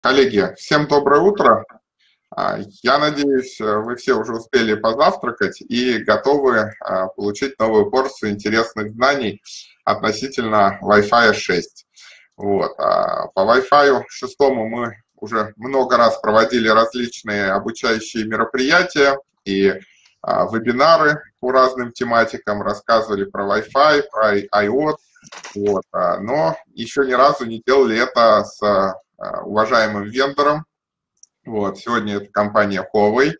Коллеги, всем доброе утро. Я надеюсь, вы все уже успели позавтракать и готовы получить новую порцию интересных знаний относительно Wi-Fi 6. Вот. По Wi-Fi 6 мы уже много раз проводили различные обучающие мероприятия и вебинары по разным тематикам, рассказывали про Wi-Fi, про IoT. Вот. Но еще ни разу не делали это с уважаемым вендором. Вот, сегодня это компания Huawei.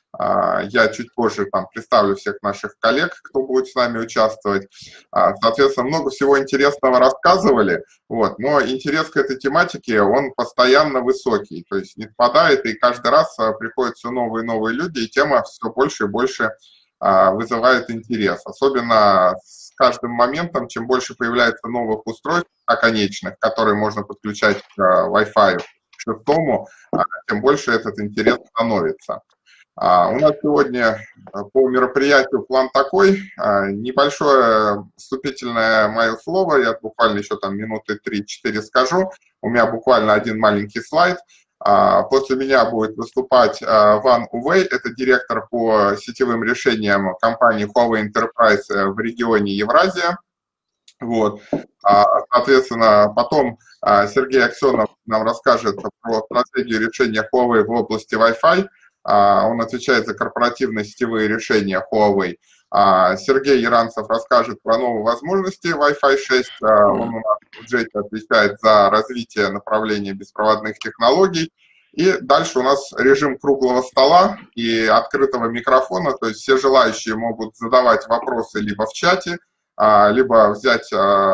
Я чуть позже там представлю всех наших коллег, кто будет с нами участвовать. Соответственно, много всего интересного рассказывали, вот, но интерес к этой тематике, он постоянно высокий, то есть не впадает, и каждый раз приходят все новые и новые люди, и тема все больше и больше вызывает интерес. Особенно с каждым моментом, чем больше появляется новых устройств оконечных, которые можно подключать к Wi-Fi шестому, тем больше этот интерес становится. У нас сегодня по мероприятию план такой. Небольшое вступительное мое слово, я буквально еще там минуты 3-4 скажу. У меня буквально один маленький слайд. После меня будет выступать Ван Увей, это директор по сетевым решениям компании Huawei Enterprise в регионе Евразия. Вот. Соответственно, потом Сергей Аксенов нам расскажет про стратегию решения Huawei в области Wi-Fi. Он отвечает за корпоративные сетевые решения Huawei. Сергей Яранцев расскажет про новые возможности Wi-Fi 6. Он у нас в бюджете отвечает за развитие направления беспроводных технологий. И дальше у нас режим круглого стола и открытого микрофона, то есть все желающие могут задавать вопросы либо в чате, либо взять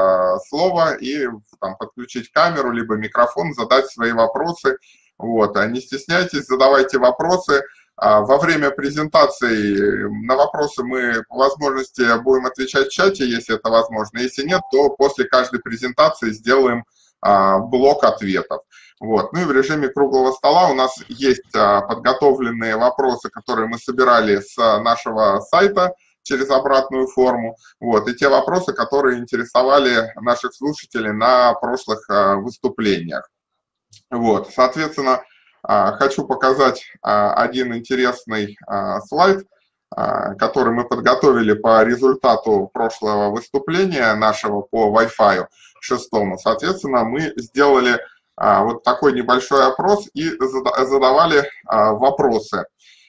слово и там, подключить камеру, либо микрофон, задать свои вопросы. Вот. Не стесняйтесь, задавайте вопросы. Во время презентации на вопросы мы по возможности будем отвечать в чате, если это возможно. Если нет, то после каждой презентации сделаем блок ответов. Вот. Ну и в режиме круглого стола у нас есть подготовленные вопросы, которые мы собирали с нашего сайта через обратную форму. Вот. И те вопросы, которые интересовали наших слушателей на прошлых выступлениях. Вот. Соответственно, хочу показать один интересный слайд, который мы подготовили по результату прошлого выступления нашего по Wi-Fi 6. Соответственно, мы сделали вот такой небольшой опрос и задавали вопросы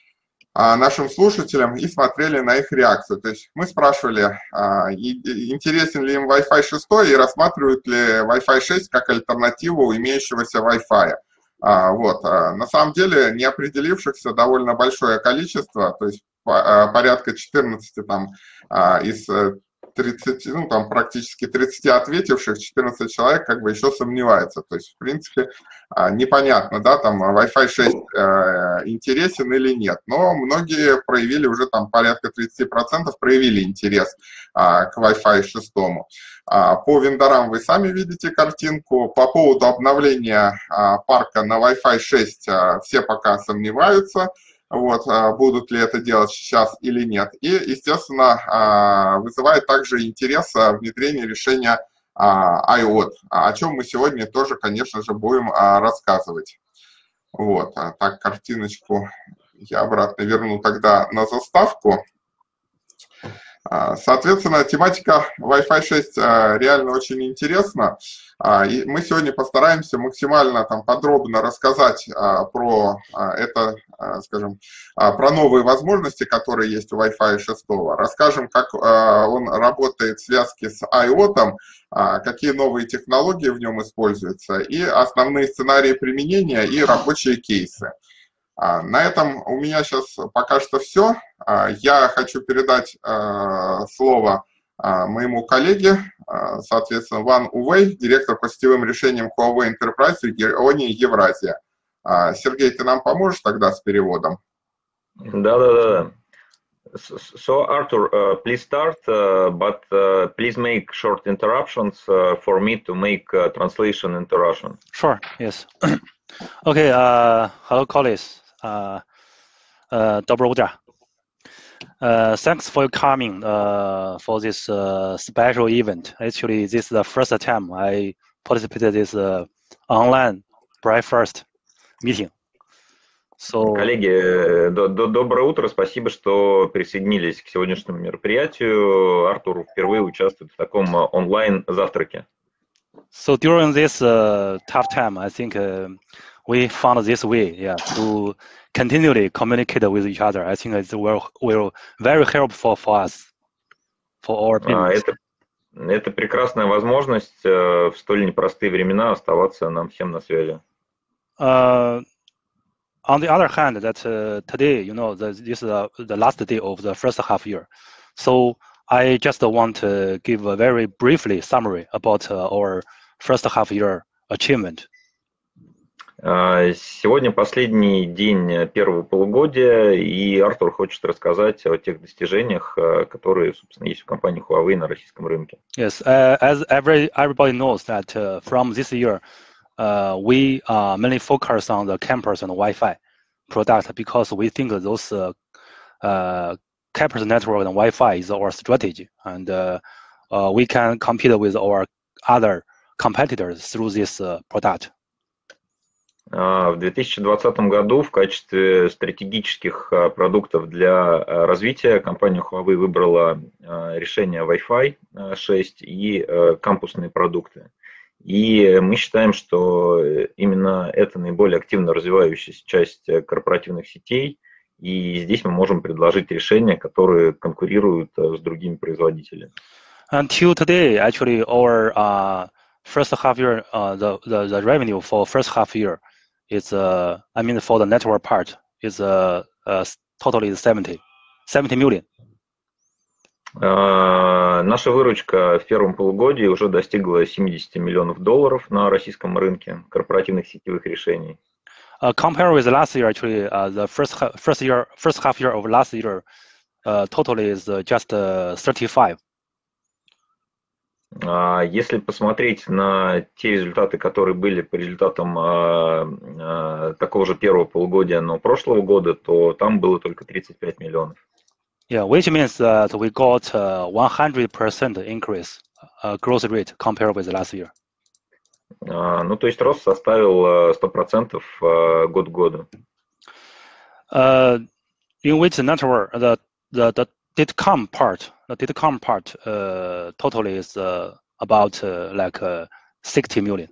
нашим слушателям и смотрели на их реакцию. То есть мы спрашивали, интересен ли им Wi-Fi 6 и рассматривают ли Wi-Fi 6 как альтернативу имеющегося Wi-Fi. Вот. На самом деле не определившихся довольно большое количество, то есть порядка 14 там, из 30, ну там практически 30 ответивших, 14 человек как бы еще сомневается. То есть, в принципе, непонятно, да, там Wi-Fi 6 интересен или нет. Но многие проявили уже там порядка 30% проявили интерес к Wi-Fi 6. По вендорам вы сами видите картинку. По поводу обновления парка на Wi-Fi 6 все пока сомневаются. Вот, будут ли это делать сейчас или нет. И, естественно, вызывает также интерес внедрение решения IoT, о чем мы сегодня тоже, конечно же, будем рассказывать. Вот, так, картиночку я обратно верну тогда на заставку. Соответственно, тематика Wi-Fi 6 реально очень интересна. И мы сегодня постараемся максимально там подробно рассказать про это, скажем, про новые возможности, которые есть у Wi-Fi 6. Расскажем, как он работает в связке с IoT, какие новые технологии в нем используются, и основные сценарии применения и рабочие кейсы. На этом у меня сейчас пока что все. Я хочу передать слово моему коллеге, соответственно, Ван Увей, директор по сетевым решениям Huawei Enterprise в регионе Евразия. Сергей, ты нам поможешь тогда с переводом? Да. So, Arthur, please start, but please make short interruptions for me to make translation into Russian. Sure, yes. Okay, hello, colleagues. Доброе утро. Thanks for coming for this special event. Actually, this is the first time I participated in this online breakfast. meeting. So, коллеги, доброе утро, спасибо, что присоединились к сегодняшнему мероприятию. Артур впервые участвует в таком онлайн-завтраке. So during this tough time, I think we found this way, to continually communicate with each other. I think it's will very helpful for us, for our business. Это прекрасная возможность в столь непростые времена оставаться нам всем на связи. On the other hand, that today, this is the last day of the first half year. So I just want to give a very briefly summary about our first half year achievement. Сегодня последний день первого полугодия, и Артур хочет рассказать о тех достижениях, которые, собственно, есть в компании Huawei на российском рынке. Yes, as everybody knows that from this year, we mainly focus on the campus and Wi-Fi product because we think those campus network and Wi-Fi is our strategy, and we can compete with our other competitors through this product. В 2020 году в качестве стратегических продуктов для развития компания Huawei выбрала решение Wi-Fi 6 и кампусные продукты. И мы считаем, что именно это наиболее активно развивающаяся часть корпоративных сетей, и здесь мы можем предложить решения, которые конкурируют с другими производителями. Until today, actually, our first half year, the revenue for first half year is, for the network part is totally 70 million. Наша выручка в первом полугодии уже достигла $70 миллионов на российском рынке корпоративных сетевых решений. Compared with last year, actually, the first half year of last year, totally is just 35. Если посмотреть на те результаты, которые были по результатам такого же первого полугодия, но прошлого года, то там было только 35 миллионов. Yeah, which means that we got 100% increase growth rate compared with last year. Ну, то есть рост составил 100% год к году. In which network the Datacom part, totally is about 60 million.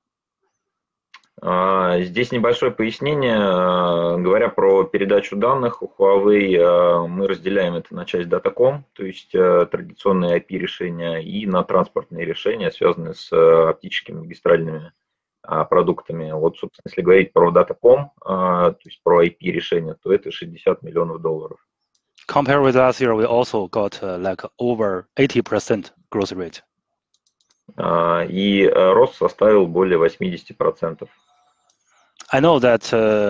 Здесь небольшое пояснение. Говоря про передачу данных, у Huawei мы разделяем это на часть Datacom, то есть традиционные IP-решения, и на транспортные решения, связанные с оптическими магистральными продуктами. Вот, собственно, если говорить про Datacom, то есть про IP-решения, то это $60 миллионов. Compared with last year, we also got over 80% growth rate. И рост составил более 80%. I know that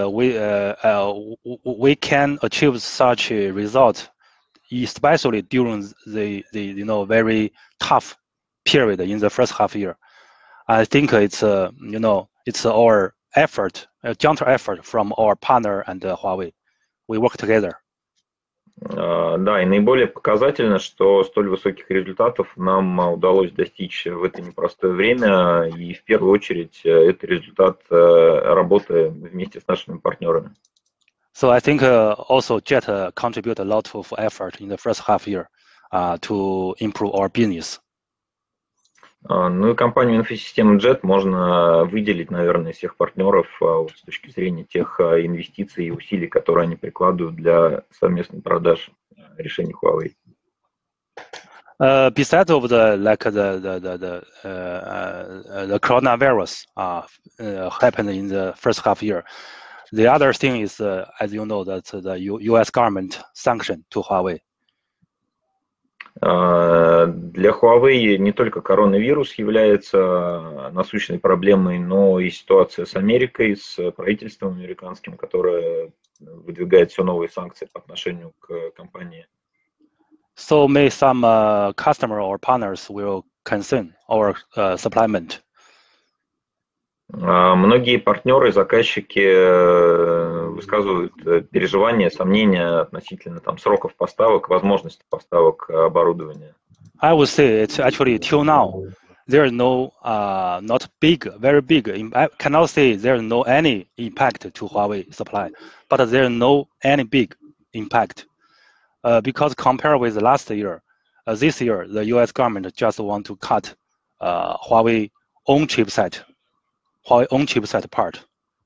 we can achieve such a result, especially during the very tough period in the first half year. I think it's it's our effort, a joint effort from our partner and Huawei. We work together. Да, и наиболее показательно, что столь высоких результатов нам удалось достичь в это непростое время, и в первую очередь это результат работы вместе с нашими партнерами. So I think also Jet contribute a lot of effort in the first half year to improve our business. Ну и компанию инфосистемы Jet можно выделить, наверное, из всех партнеров с точки зрения тех инвестиций и усилий, которые они прикладывают для совместной продажи решений Huawei. Besides of the coronavirus happened in the first half year, the other thing is, as you know, that the U.S. government sanction to Huawei. Для Huawei не только коронавирус является насущной проблемой, но и ситуация с Америкой, с правительством американским, которое выдвигает все новые санкции по отношению к компании. So may some customer or partners will concern our supplement. Многие партнеры, заказчики высказывают переживания, сомнения относительно сроков поставок, возможности поставок оборудования. I would say it's actually till now, there is no not big, very big. I cannot say there is no any impact to Huawei supply, but there is no any big impact because compared with last year, this year the U.S. government just want to cut Huawei own chipset part.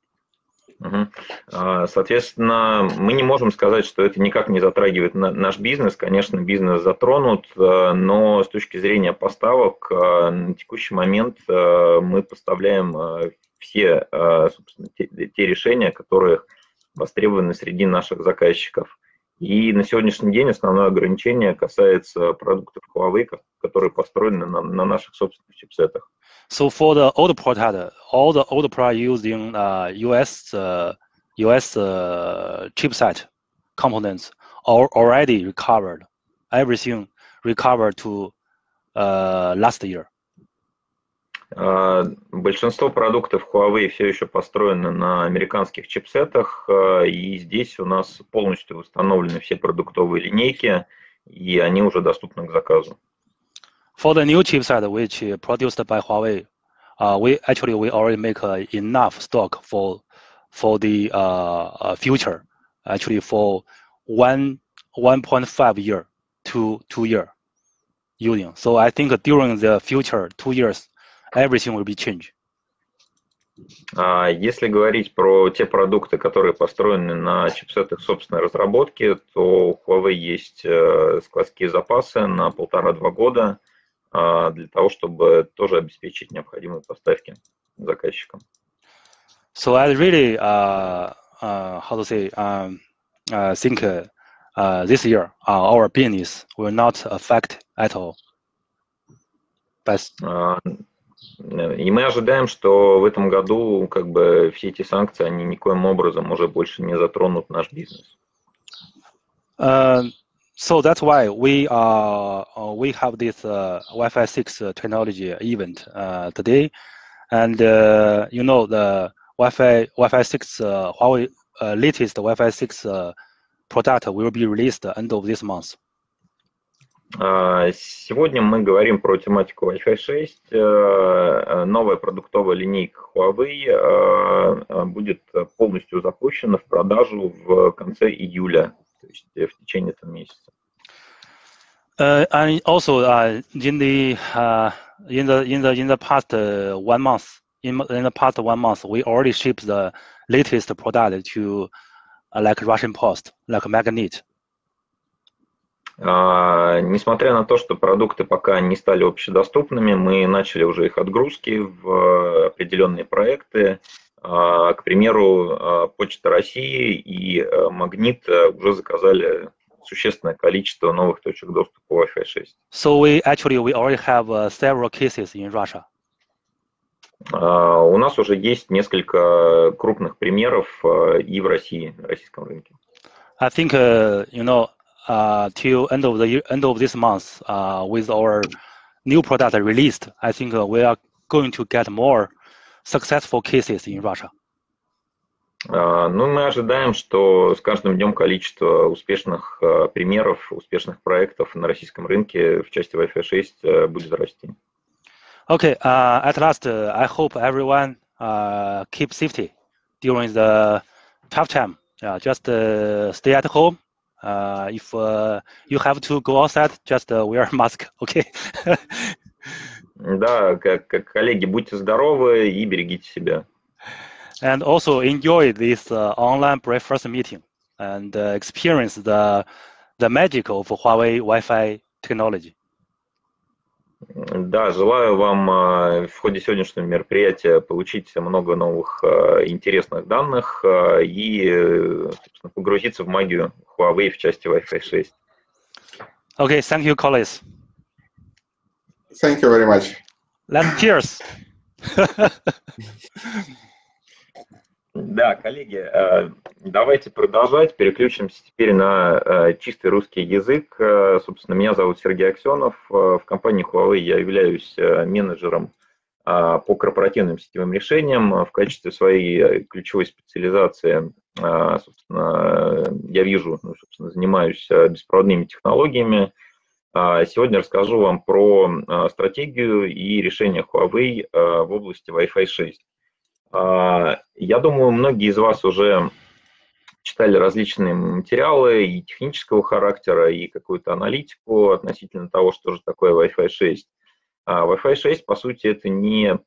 Соответственно, мы не можем сказать, что это никак не затрагивает наш бизнес. Конечно, бизнес затронут, но с точки зрения поставок на текущий момент мы поставляем все, собственно, те решения, которые востребованы среди наших заказчиков. И на сегодняшний день основное ограничение касается продуктов Huawei, которые построены на наших собственных чипсетах. So for the old product, all the old product using US chipset components are already recovered. Everything recovered to last year. Большинство продуктов Huawei все еще построены на американских чипсетах, и здесь у нас полностью установлены все продуктовые линейки, и они уже доступны к заказу. For the new chipset which produced by Huawei, we already make enough stock for the future. Actually, for 1.5 year to 2 year using. So I think during the future 2 years, everything will be changed. Если говорить про те продукты, которые построены на чипсетах собственной разработки, то у Huawei есть складские запасы на 1,5-2 года для того, чтобы тоже обеспечить необходимые поставки заказчикам. So I really, think this year our business will not affect at all. И мы ожидаем, что в этом году как бы все эти санкции, они никоим образом уже больше не затронут наш бизнес. So that's why we have this Wi-Fi 6 technology event today, and you know the Wi-Fi 6 Huawei latest Wi-Fi 6 product will be released at the end of this month. Сегодня мы говорим про тематику Wi-Fi 6. Новая продуктовая линейка Huawei будет полностью запущена в продажу в конце июля, то есть в течение этого месяца. And also in the past 1 month, in the past 1 month, we already shipped the latest product to like Russian Post, like Magnet. Несмотря на то, что продукты пока не стали общедоступными, мы начали уже их отгрузки в определенные проекты. К примеру, Почта России и Магнит уже заказали существенное количество новых точек доступа Wi-Fi 6. So we already have several cases in Russia. У нас уже есть несколько крупных примеров и в России, на российском рынке. I think till end of this month, with our new product released, I think we are going to get more successful cases in Russia. Ну, мы ожидаем, что с каждым днем количество успешных примеров, успешных проектов на российском рынке в части Wi-Fi 6 будет расти. Okay, at last, I hope everyone keep safety during the tough time. Just stay at home. If you have to go outside, just wear a mask, okay? Да, коллеги, будьте здоровы и берегите себя. And also enjoy this online breakfast meeting and experience the magic of Huawei Wi-Fi technology. Да, желаю вам в ходе сегодняшнего мероприятия получить много новых интересных данных и, собственно, погрузиться в магию Huawei в части Wi-Fi 6. Okay, thank you, colleagues. Thank you very much. Let's cheers. Да, коллеги, давайте продолжать. Переключимся теперь на чистый русский язык. Собственно, меня зовут Сергей Аксенов. В компании Huawei я являюсь менеджером по корпоративным сетевым решениям. В качестве своей ключевой специализации, собственно, я вижу, занимаюсь беспроводными технологиями. Сегодня расскажу вам про стратегию и решения Huawei в области Wi-Fi 6. Я думаю, многие из вас уже читали различные материалы и технического характера, и какую-то аналитику относительно того, что же такое Wi-Fi 6. Wi-Fi 6, по сути, это не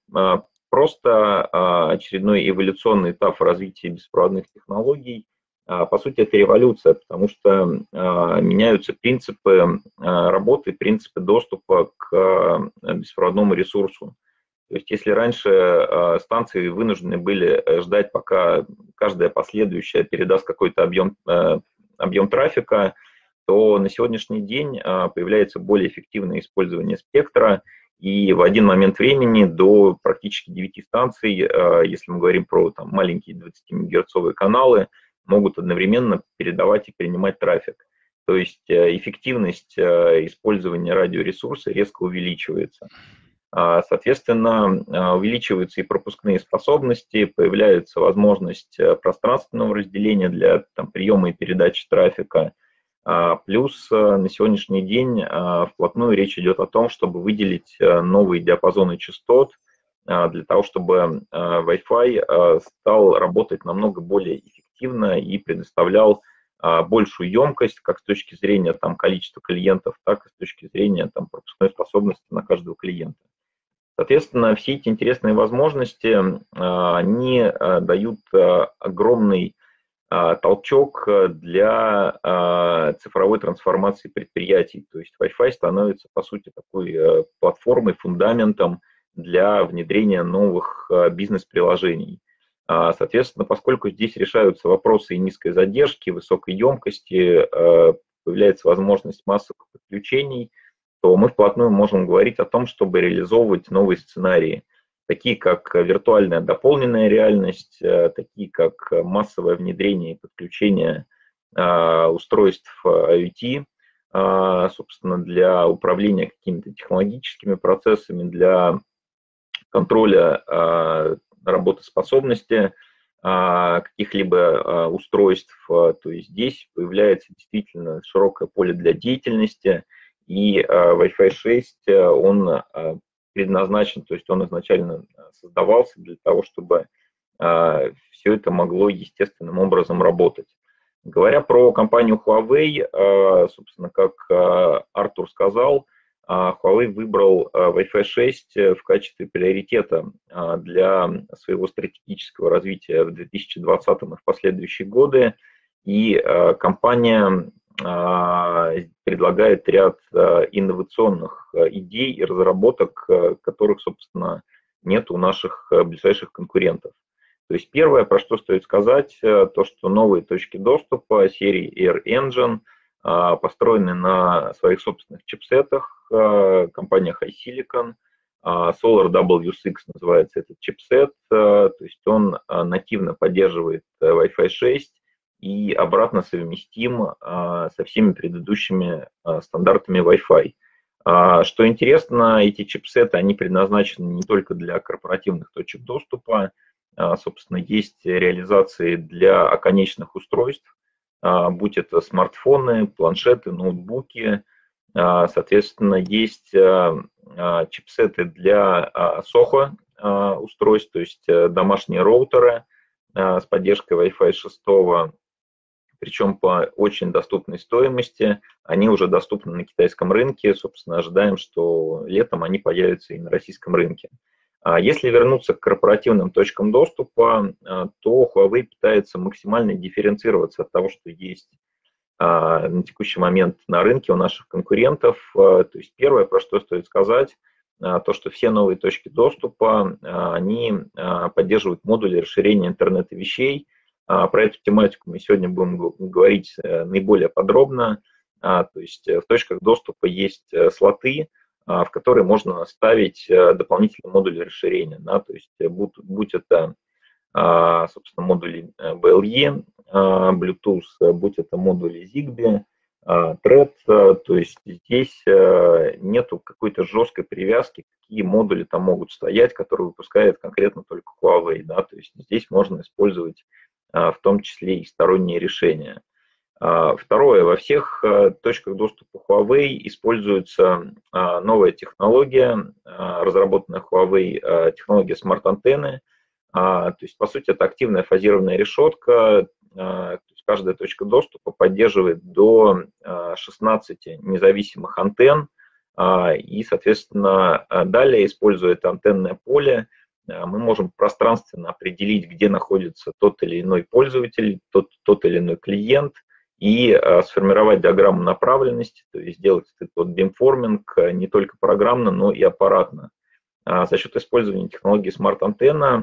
просто очередной эволюционный этап в развитии беспроводных технологий. По сути, это революция, потому что меняются принципы работы, принципы доступа к беспроводному ресурсу. То есть, если раньше станции вынуждены были ждать, пока каждая последующая передаст какой-то объем трафика, то на сегодняшний день появляется более эффективное использование спектра, и в один момент времени до практически 9 станций, если мы говорим про там, маленькие 20-мегагерцовые каналы, могут одновременно передавать и принимать трафик. То есть эффективность использования радиоресурса резко увеличивается. Соответственно, увеличиваются и пропускные способности, появляется возможность пространственного разделения для там, приема и передачи трафика. Плюс на сегодняшний день вплотную речь идет о том, чтобы выделить новые диапазоны частот для того, чтобы Wi-Fi стал работать намного более эффективно и предоставлял большую емкость, как с точки зрения там, количества клиентов, так и с точки зрения там, пропускной способности на каждого клиента. Соответственно, все эти интересные возможности, они дают огромный толчок для цифровой трансформации предприятий. То есть Wi-Fi становится, по сути, такой платформой, фундаментом для внедрения новых бизнес-приложений. Соответственно, поскольку здесь решаются вопросы и низкой задержки, высокой емкости, появляется возможность массовых подключений, то мы вплотную можем говорить о том, чтобы реализовывать новые сценарии, такие как виртуальная дополненная реальность, такие как массовое внедрение и подключение устройств IoT, собственно, для управления какими-то технологическими процессами, для контроля работоспособности каких-либо устройств. То есть здесь появляется действительно широкое поле для деятельности, и Wi-Fi 6, он предназначен, то есть он изначально создавался для того, чтобы все это могло естественным образом работать. Говоря про компанию Huawei, собственно, как Артур сказал, Huawei выбрал Wi-Fi 6 в качестве приоритета для своего стратегического развития в 2020 и в последующие годы, и компания предлагает ряд инновационных идей и разработок, которых, собственно, нет у наших ближайших конкурентов. То есть первое, про что стоит сказать, то, что новые точки доступа серии Air Engine построены на своих собственных чипсетах, компания HiSilicon, SolarW6 называется этот чипсет, то есть он нативно поддерживает Wi-Fi 6, и обратно совместим со всеми предыдущими стандартами Wi-Fi. Что интересно, эти чипсеты, они предназначены не только для корпоративных точек доступа, собственно, есть реализации для оконечных устройств, будь это смартфоны, планшеты, ноутбуки. Соответственно, есть чипсеты для SOHO устройств, то есть домашние роутеры с поддержкой Wi-Fi 6, причем по очень доступной стоимости. Они уже доступны на китайском рынке. Собственно, ожидаем, что летом они появятся и на российском рынке. Если вернуться к корпоративным точкам доступа, то Huawei пытается максимально дифференцироваться от того, что есть на текущий момент на рынке у наших конкурентов. То есть первое, про что стоит сказать, то, что все новые точки доступа, они поддерживают модули расширения интернета вещей. Про эту тематику мы сегодня будем говорить наиболее подробно. То есть в точках доступа есть слоты, в которые можно ставить дополнительные модули расширения. Да, то есть будь это, собственно, модули BLE, Bluetooth, будь это модули Zigbee, Thread, то есть здесь нету какой-то жесткой привязки, какие модули там могут стоять, которые выпускает конкретно только Huawei. Да, то есть здесь можно использовать в том числе и сторонние решения. Второе, во всех точках доступа Huawei используется новая технология, разработанная Huawei, технология смарт-антенны. То есть, по сути, это активная фазированная решетка. То есть каждая точка доступа поддерживает до 16 независимых антенн. И, соответственно, далее, используя это антенное поле, мы можем пространственно определить, где находится тот или иной пользователь, тот или иной клиент, и сформировать диаграмму направленности, то есть сделать этот вот бимформинг не только программно, но и аппаратно. За счет использования технологии смарт-антенна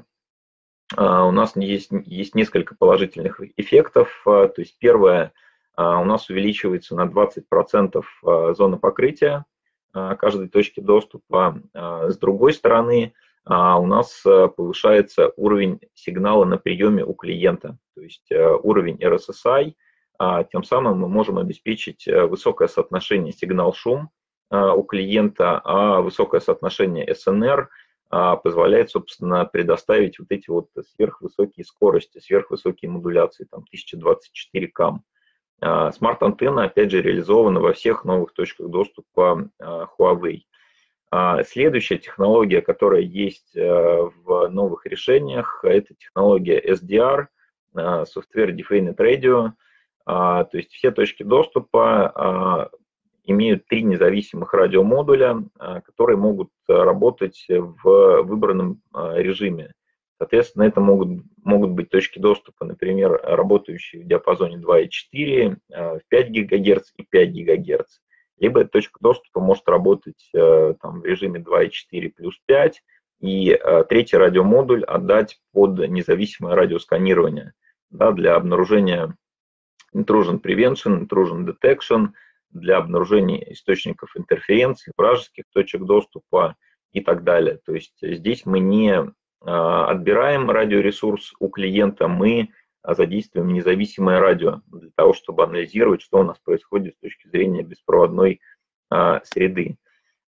у нас есть несколько положительных эффектов. То есть первое, у нас увеличивается на 20% зона покрытия каждой точки доступа. С другой стороны, у нас повышается уровень сигнала на приеме у клиента, то есть уровень RSSI. Тем самым мы можем обеспечить высокое соотношение сигнал-шум у клиента, а высокое соотношение SNR позволяет, собственно, предоставить вот эти вот сверхвысокие скорости, сверхвысокие модуляции, там 1024 кам. Смарт-антенна, опять же, реализована во всех новых точках доступа Huawei. Следующая технология, которая есть в новых решениях, это технология SDR, Software Defined Radio. То есть все точки доступа имеют 3 независимых радиомодуля, которые могут работать в выбранном режиме. Соответственно, это могут быть точки доступа, например, работающие в диапазоне 2,4, в 5 ГГц и 5 ГГц. Либо точка доступа может работать там, в режиме 2,4 плюс 5, и третий радиомодуль отдать под независимое радиосканирование, да, для обнаружения intrusion prevention, intrusion detection, для обнаружения источников интерференции, вражеских точек доступа и так далее. То есть здесь мы не отбираем радиоресурс у клиента, мы задействуем независимое радио для того, чтобы анализировать, что у нас происходит с точки зрения беспроводной среды.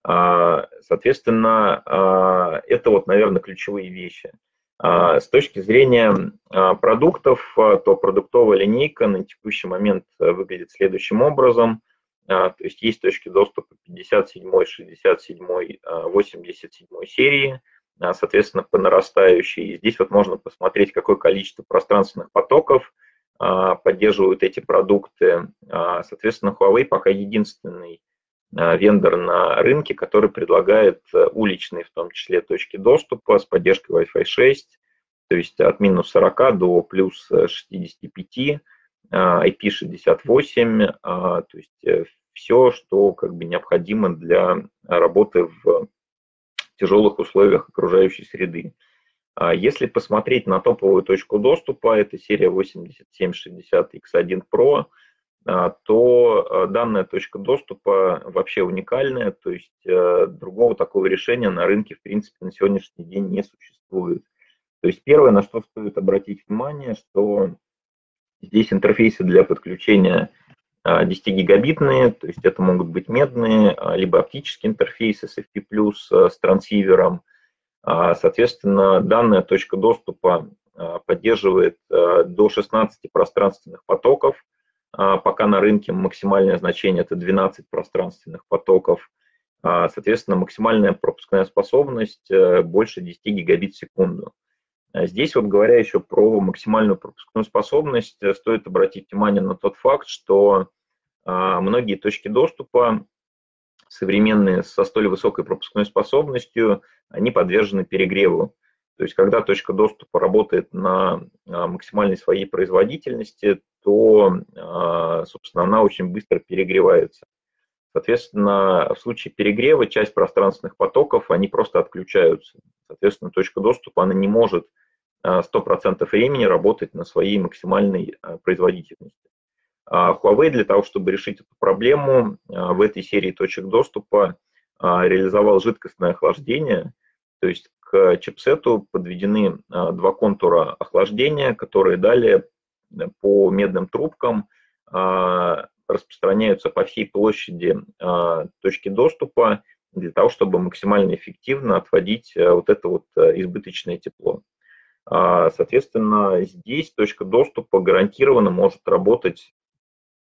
Соответственно, это вот, наверное, ключевые вещи. С точки зрения продуктов, то продуктовая линейка на текущий момент выглядит следующим образом. То есть точки доступа 57, 67, 87 серии, соответственно, по нарастающей. Здесь вот можно посмотреть, какое количество пространственных потоков поддерживают эти продукты. Соответственно, Huawei пока единственный вендор на рынке, который предлагает уличные, в том числе, точки доступа с поддержкой Wi-Fi 6, то есть от минус 40 до плюс 65, IP68, то есть все, что как бы необходимо для работы в тяжелых условиях окружающей среды. Если посмотреть на топовую точку доступа, это серия 8760X1 Pro, то данная точка доступа вообще уникальная, то есть другого такого решения на рынке, в принципе, на сегодняшний день не существует. То есть первое, на что стоит обратить внимание, что здесь интерфейсы для подключения 10-гигабитные, то есть это могут быть медные, либо оптические интерфейсы с FP+, с трансивером. Соответственно, данная точка доступа поддерживает до 16 пространственных потоков. Пока на рынке максимальное значение это 12 пространственных потоков. Соответственно, максимальная пропускная способность больше 10 гигабит в секунду. Здесь вот говоря еще про максимальную пропускную способность, стоит обратить внимание на тот факт, что многие точки доступа современные со столь высокой пропускной способностью, они подвержены перегреву. То есть когда точка доступа работает на максимальной своей производительности, то, собственно, она очень быстро перегревается. Соответственно, в случае перегрева часть пространственных потоков, они просто отключаются. Соответственно, точка доступа, она не может 100% времени работать на своей максимальной производительности. Huawei для того, чтобы решить эту проблему, в этой серии точек доступа реализовал жидкостное охлаждение, то есть к чипсету подведены два контура охлаждения, которые далее по медным трубкам распространяются по всей площади точки доступа для того, чтобы максимально эффективно отводить вот это вот избыточное тепло. Соответственно, здесь точка доступа гарантированно может работать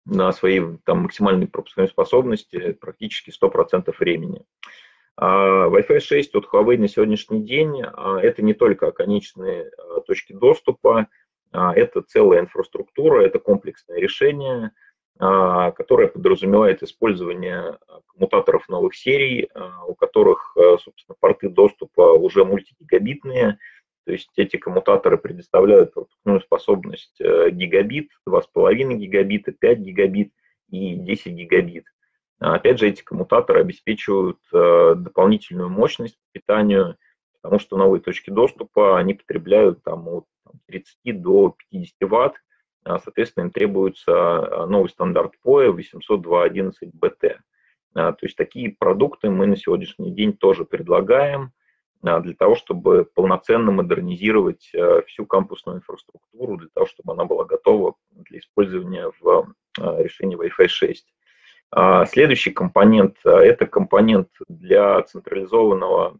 на своей там максимальной пропускной способности практически 100% времени. Wi-Fi 6 от Huawei на сегодняшний день это не только конечные точки доступа, это целая инфраструктура, это комплексное решение, которое подразумевает использование коммутаторов новых серий, у которых, собственно, порты доступа уже мультигигабитные. То есть эти коммутаторы предоставляют пропускную способность гигабит, 2,5 гигабита, 5 гигабит и 10 гигабит. Опять же, эти коммутаторы обеспечивают дополнительную мощность по питанию, потому что новые точки доступа, они потребляют там, от 30 до 50 ватт, соответственно, им требуется новый стандарт PoE 802.11bt. То есть такие продукты мы на сегодняшний день тоже предлагаем для того, чтобы полноценно модернизировать всю кампусную инфраструктуру, для того, чтобы она была готова для использования в решении Wi-Fi 6. Следующий компонент – это компонент для централизованного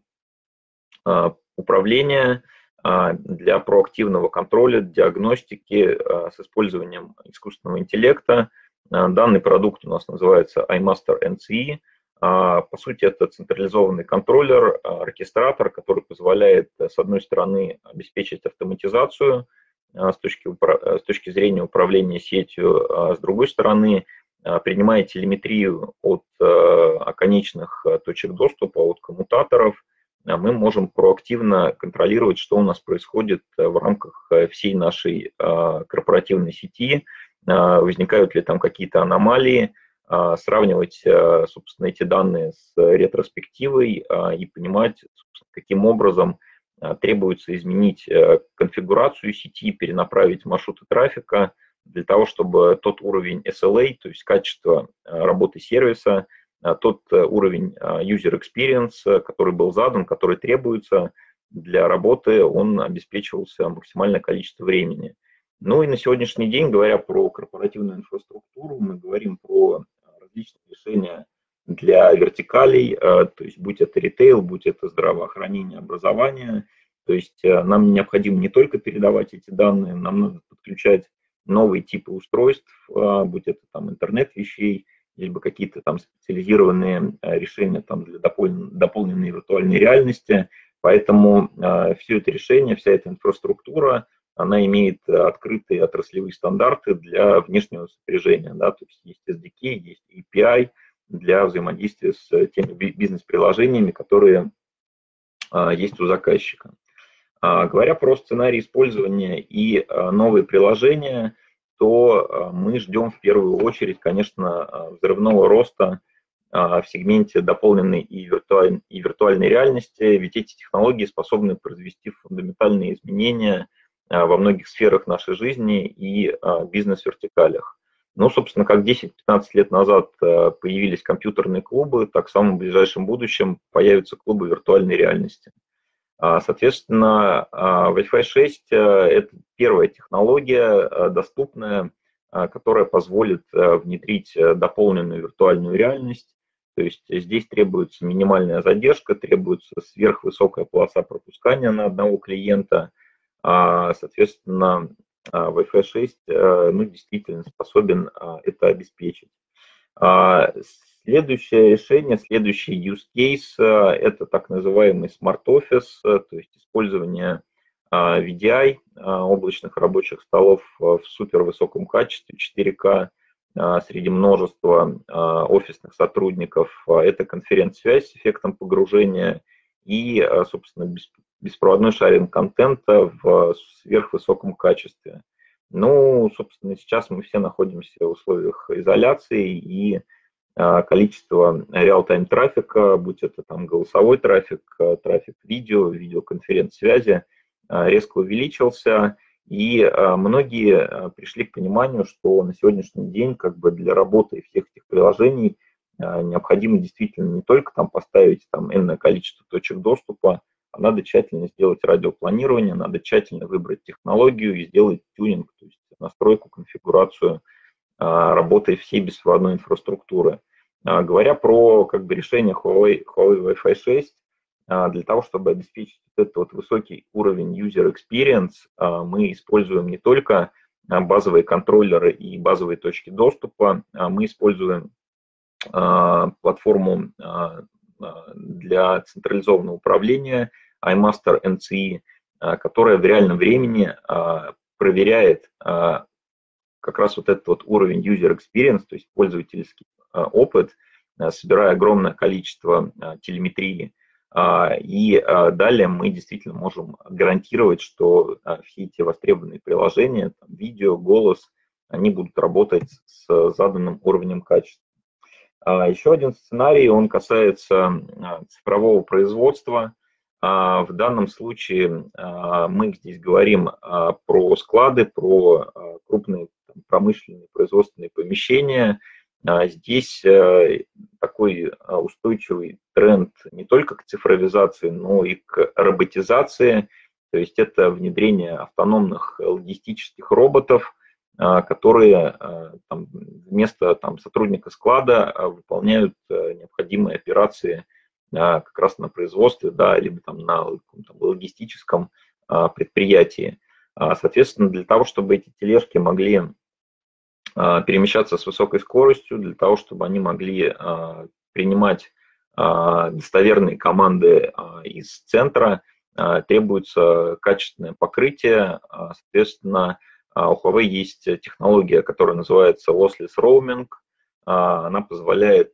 управления, для проактивного контроля, диагностики с использованием искусственного интеллекта. Данный продукт у нас называется iMaster NCE. По сути, это централизованный контроллер, оркестратор, который позволяет, с одной стороны, обеспечить автоматизацию с точки зрения управления сетью, а с другой стороны, принимая телеметрию от конечных точек доступа, от коммутаторов, мы можем проактивно контролировать, что у нас происходит в рамках всей нашей корпоративной сети, возникают ли там какие-то аномалии, сравнивать, собственно, эти данные с ретроспективой и понимать, каким образом требуется изменить конфигурацию сети, перенаправить маршруты трафика для того, чтобы тот уровень SLA, то есть качество работы сервиса, тот уровень user experience, который был задан, который требуется для работы, он обеспечивался максимальное количество времени. Ну и на сегодняшний день, говоря про корпоративную инфраструктуру, мы говорим про различные решения для вертикалей, то есть будь это ритейл, будь это здравоохранение, образование. То есть нам необходимо не только передавать эти данные, нам надо подключать новые типы устройств, будь это там интернет вещей, либо какие-то там специализированные решения там для дополненной виртуальной реальности. Поэтому все это решение, вся эта инфраструктура, она имеет открытые отраслевые стандарты для внешнего сопряжения. Да? То есть SDK, есть API для взаимодействия с теми бизнес-приложениями, которые есть у заказчика. Говоря про сценарий использования и новые приложения, то мы ждем в первую очередь, конечно, взрывного роста в сегменте дополненной и виртуальной реальности, ведь эти технологии способны произвести фундаментальные изменения во многих сферах нашей жизни и бизнес-вертикалях. Ну, собственно, как 10-15 лет назад появились компьютерные клубы, так в самом ближайшем будущем появятся клубы виртуальной реальности. Соответственно, Wi-Fi 6 – это первая технология, доступная, которая позволит внедрить дополненную виртуальную реальность. То есть здесь требуется минимальная задержка, требуется сверхвысокая полоса пропускания на одного клиента. Соответственно, Wi-Fi 6 действительно способен это обеспечить. Следующее решение, следующий use case – это так называемый Smart Office, то есть использование VDI, облачных рабочих столов в супервысоком качестве, 4К, среди множества офисных сотрудников. Это конференц-связь с эффектом погружения и, собственно, беспроводной шаринг контента в сверхвысоком качестве. Ну, собственно, сейчас мы все находимся в условиях изоляции, и количество реал-тайм трафика, будь это там голосовой трафик, трафик видео, видеоконференц-связи, резко увеличился, и многие пришли к пониманию, что на сегодняшний день как бы для работы всех этих приложений необходимо действительно не только там поставить там энное количество точек доступа, а надо тщательно сделать радиопланирование, надо тщательно выбрать технологию и сделать тюнинг, то есть настройку, конфигурацию работы всей беспроводной инфраструктуры. Говоря про как бы решение Huawei Wi-Fi 6, для того, чтобы обеспечить этот вот высокий уровень user experience, мы используем не только базовые контроллеры и базовые точки доступа. Мы используем платформу для централизованного управления iMaster NCE, которая в реальном времени проверяет как раз вот этот вот уровень user experience, то есть пользовательский опыт, собирая огромное количество телеметрии. И далее мы действительно можем гарантировать, что все эти востребованные приложения, там, видео, голос, они будут работать с заданным уровнем качества. Еще один сценарий, он касается цифрового производства. В данном случае мы здесь говорим про склады, про крупные промышленные производственные помещения. Здесь такой устойчивый тренд не только к цифровизации, но и к роботизации. То есть это внедрение автономных логистических роботов, которые вместо сотрудника склада выполняют необходимые операции как раз на производстве, да, либо на логистическом предприятии. Соответственно, для того, чтобы эти тележки могли перемещаться с высокой скоростью, для того, чтобы они могли принимать достоверные команды из центра, требуется качественное покрытие. Соответственно, у Huawei есть технология, которая называется Lossless Roaming. Она позволяет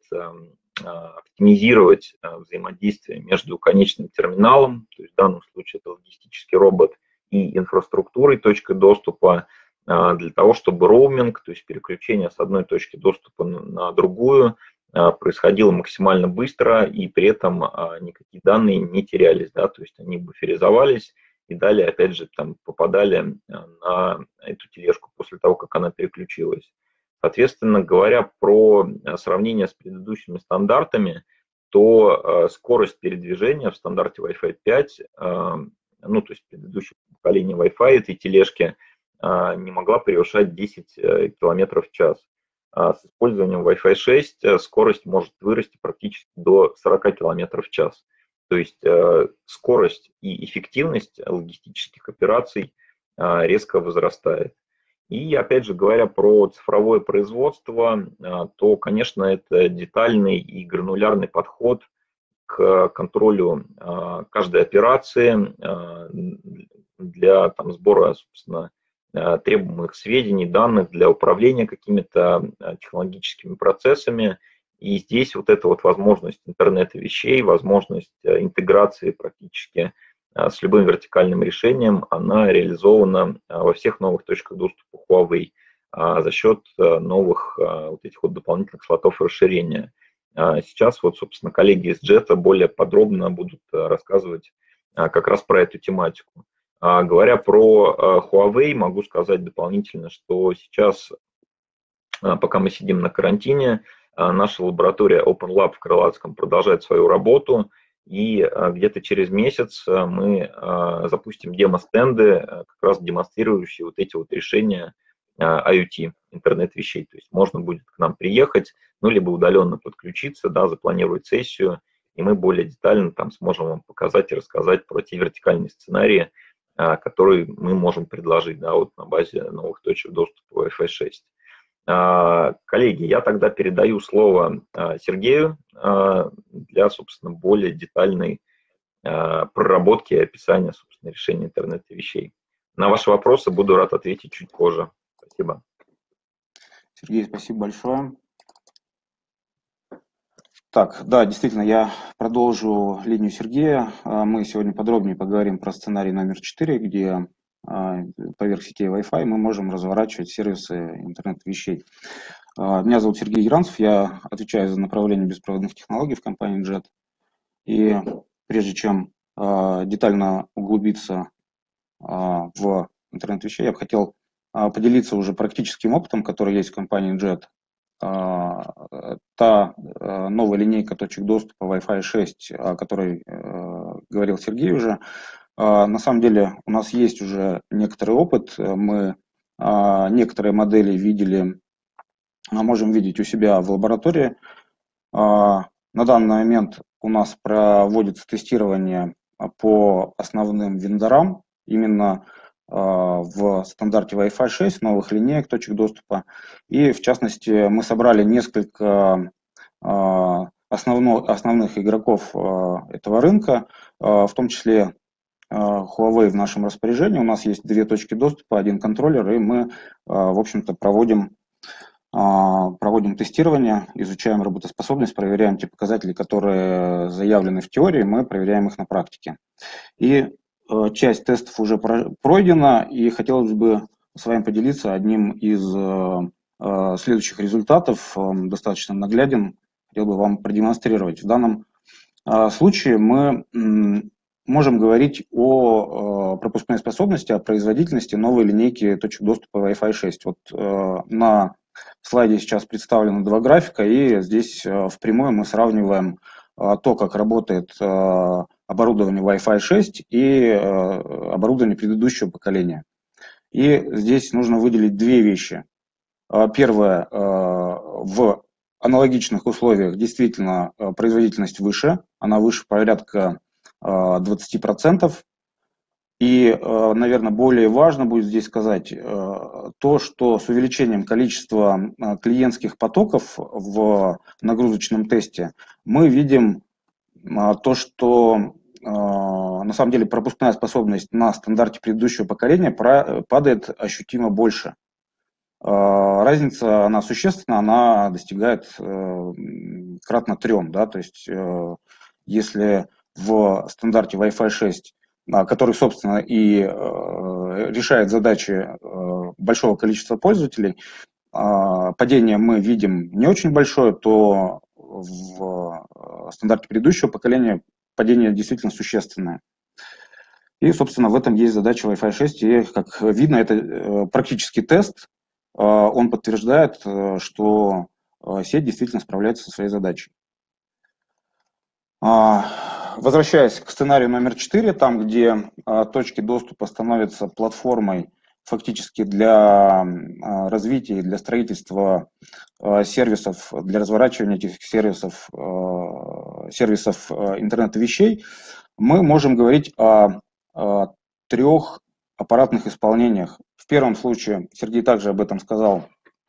оптимизировать взаимодействие между конечным терминалом, то есть в данном случае это логистический робот, и инфраструктурой, точкой доступа, для того, чтобы роуминг, то есть переключение с одной точки доступа на другую, происходило максимально быстро, и при этом никакие данные не терялись, да, то есть они буферизовались и далее, опять же, попадали на эту тележку после того, как она переключилась. Соответственно, говоря про сравнение с предыдущими стандартами, то скорость передвижения в стандарте Wi-Fi 5, ну, то есть предыдущее поколение Wi-Fi этой тележки, не могла превышать 10 км в час. С использованием Wi-Fi 6 скорость может вырасти практически до 40 км в час. То есть скорость и эффективность логистических операций резко возрастает. И опять же, говоря про цифровое производство, то, конечно, это детальный и гранулярный подход к контролю каждой операции для сбора, собственно, требуемых сведений, данных для управления какими-то технологическими процессами. И здесь вот эта вот возможность интернета вещей, возможность интеграции практически с любым вертикальным решением, она реализована во всех новых точках доступа Huawei за счет новых вот этих вот дополнительных слотов расширения. Сейчас вот, собственно, коллеги из JET более подробно будут рассказывать как раз про эту тематику. Говоря про Huawei, могу сказать дополнительно, что сейчас, пока мы сидим на карантине, наша лаборатория Open Lab в Крылатском продолжает свою работу, и где-то через месяц мы запустим демо-стенды, как раз демонстрирующие вот эти вот решения IoT, интернет вещей. То есть можно будет к нам приехать, ну, либо удаленно подключиться, да, запланировать сессию, и мы более детально сможем вам показать и рассказать про те вертикальные сценарии, которые мы можем предложить, да, вот на базе новых точек доступа Wi-Fi 6. Коллеги, я тогда передаю слово Сергею для, собственно, более детальной проработки и описания, собственно, решения интернета вещей. На ваши вопросы буду рад ответить чуть позже. Спасибо. Сергей, спасибо большое. Так, да, действительно, я продолжу линию Сергея. Мы сегодня подробнее поговорим про сценарий номер 4, где поверх сетей Wi-Fi мы можем разворачивать сервисы интернет-вещей. Меня зовут Сергей Яранцев, я отвечаю за направление беспроводных технологий в компании JET. И прежде чем детально углубиться в интернет-вещей, я бы хотел поделиться уже практическим опытом, который есть в компании JET. Та новая линейка точек доступа Wi-Fi 6, о которой говорил Сергей уже, на самом деле у нас есть уже некоторый опыт, мы некоторые модели видели, можем видеть у себя в лаборатории. На данный момент у нас проводится тестирование по основным вендорам, именно в стандарте Wi-Fi 6, новых линеек точек доступа. И, в частности, мы собрали несколько основных игроков этого рынка, в том числе Huawei в нашем распоряжении. У нас есть 2 точки доступа, 1 контроллер, и мы, в общем-то, проводим тестирование, изучаем работоспособность, проверяем те показатели, которые заявлены в теории, мы проверяем их на практике. И часть тестов уже пройдена, и хотелось бы с вами поделиться одним из следующих результатов, он достаточно нагляден, хотел бы вам продемонстрировать. В данном случае мы можем говорить о пропускной способности, о производительности новой линейки точек доступа Wi-Fi 6. Вот на слайде сейчас представлены 2 графика, и здесь впрямую мы сравниваем то, как работает оборудование Wi-Fi 6 и оборудование предыдущего поколения. И здесь нужно выделить 2 вещи. Первое, в аналогичных условиях действительно производительность выше, она выше порядка 20%. И, наверное, более важно будет здесь сказать то, что с увеличением количества клиентских потоков в нагрузочном тесте мы видим то, что на самом деле пропускная способность на стандарте предыдущего поколения падает ощутимо больше. Разница, она существенна, она достигает кратно 3, да, то есть если в стандарте Wi-Fi 6, который, собственно, и решает задачи большого количества пользователей, падение мы видим не очень большое, то в стандарте предыдущего поколения падение действительно существенное. И, собственно, в этом есть задача Wi-Fi 6, и, как видно, это практический тест, он подтверждает, что сеть действительно справляется со своей задачей. Возвращаясь к сценарию номер 4, там, где точки доступа становятся платформой фактически для развития и для строительства сервисов, для разворачивания этих сервисов интернета вещей, мы можем говорить о 3 аппаратных исполнениях. В первом случае, Сергей также об этом сказал,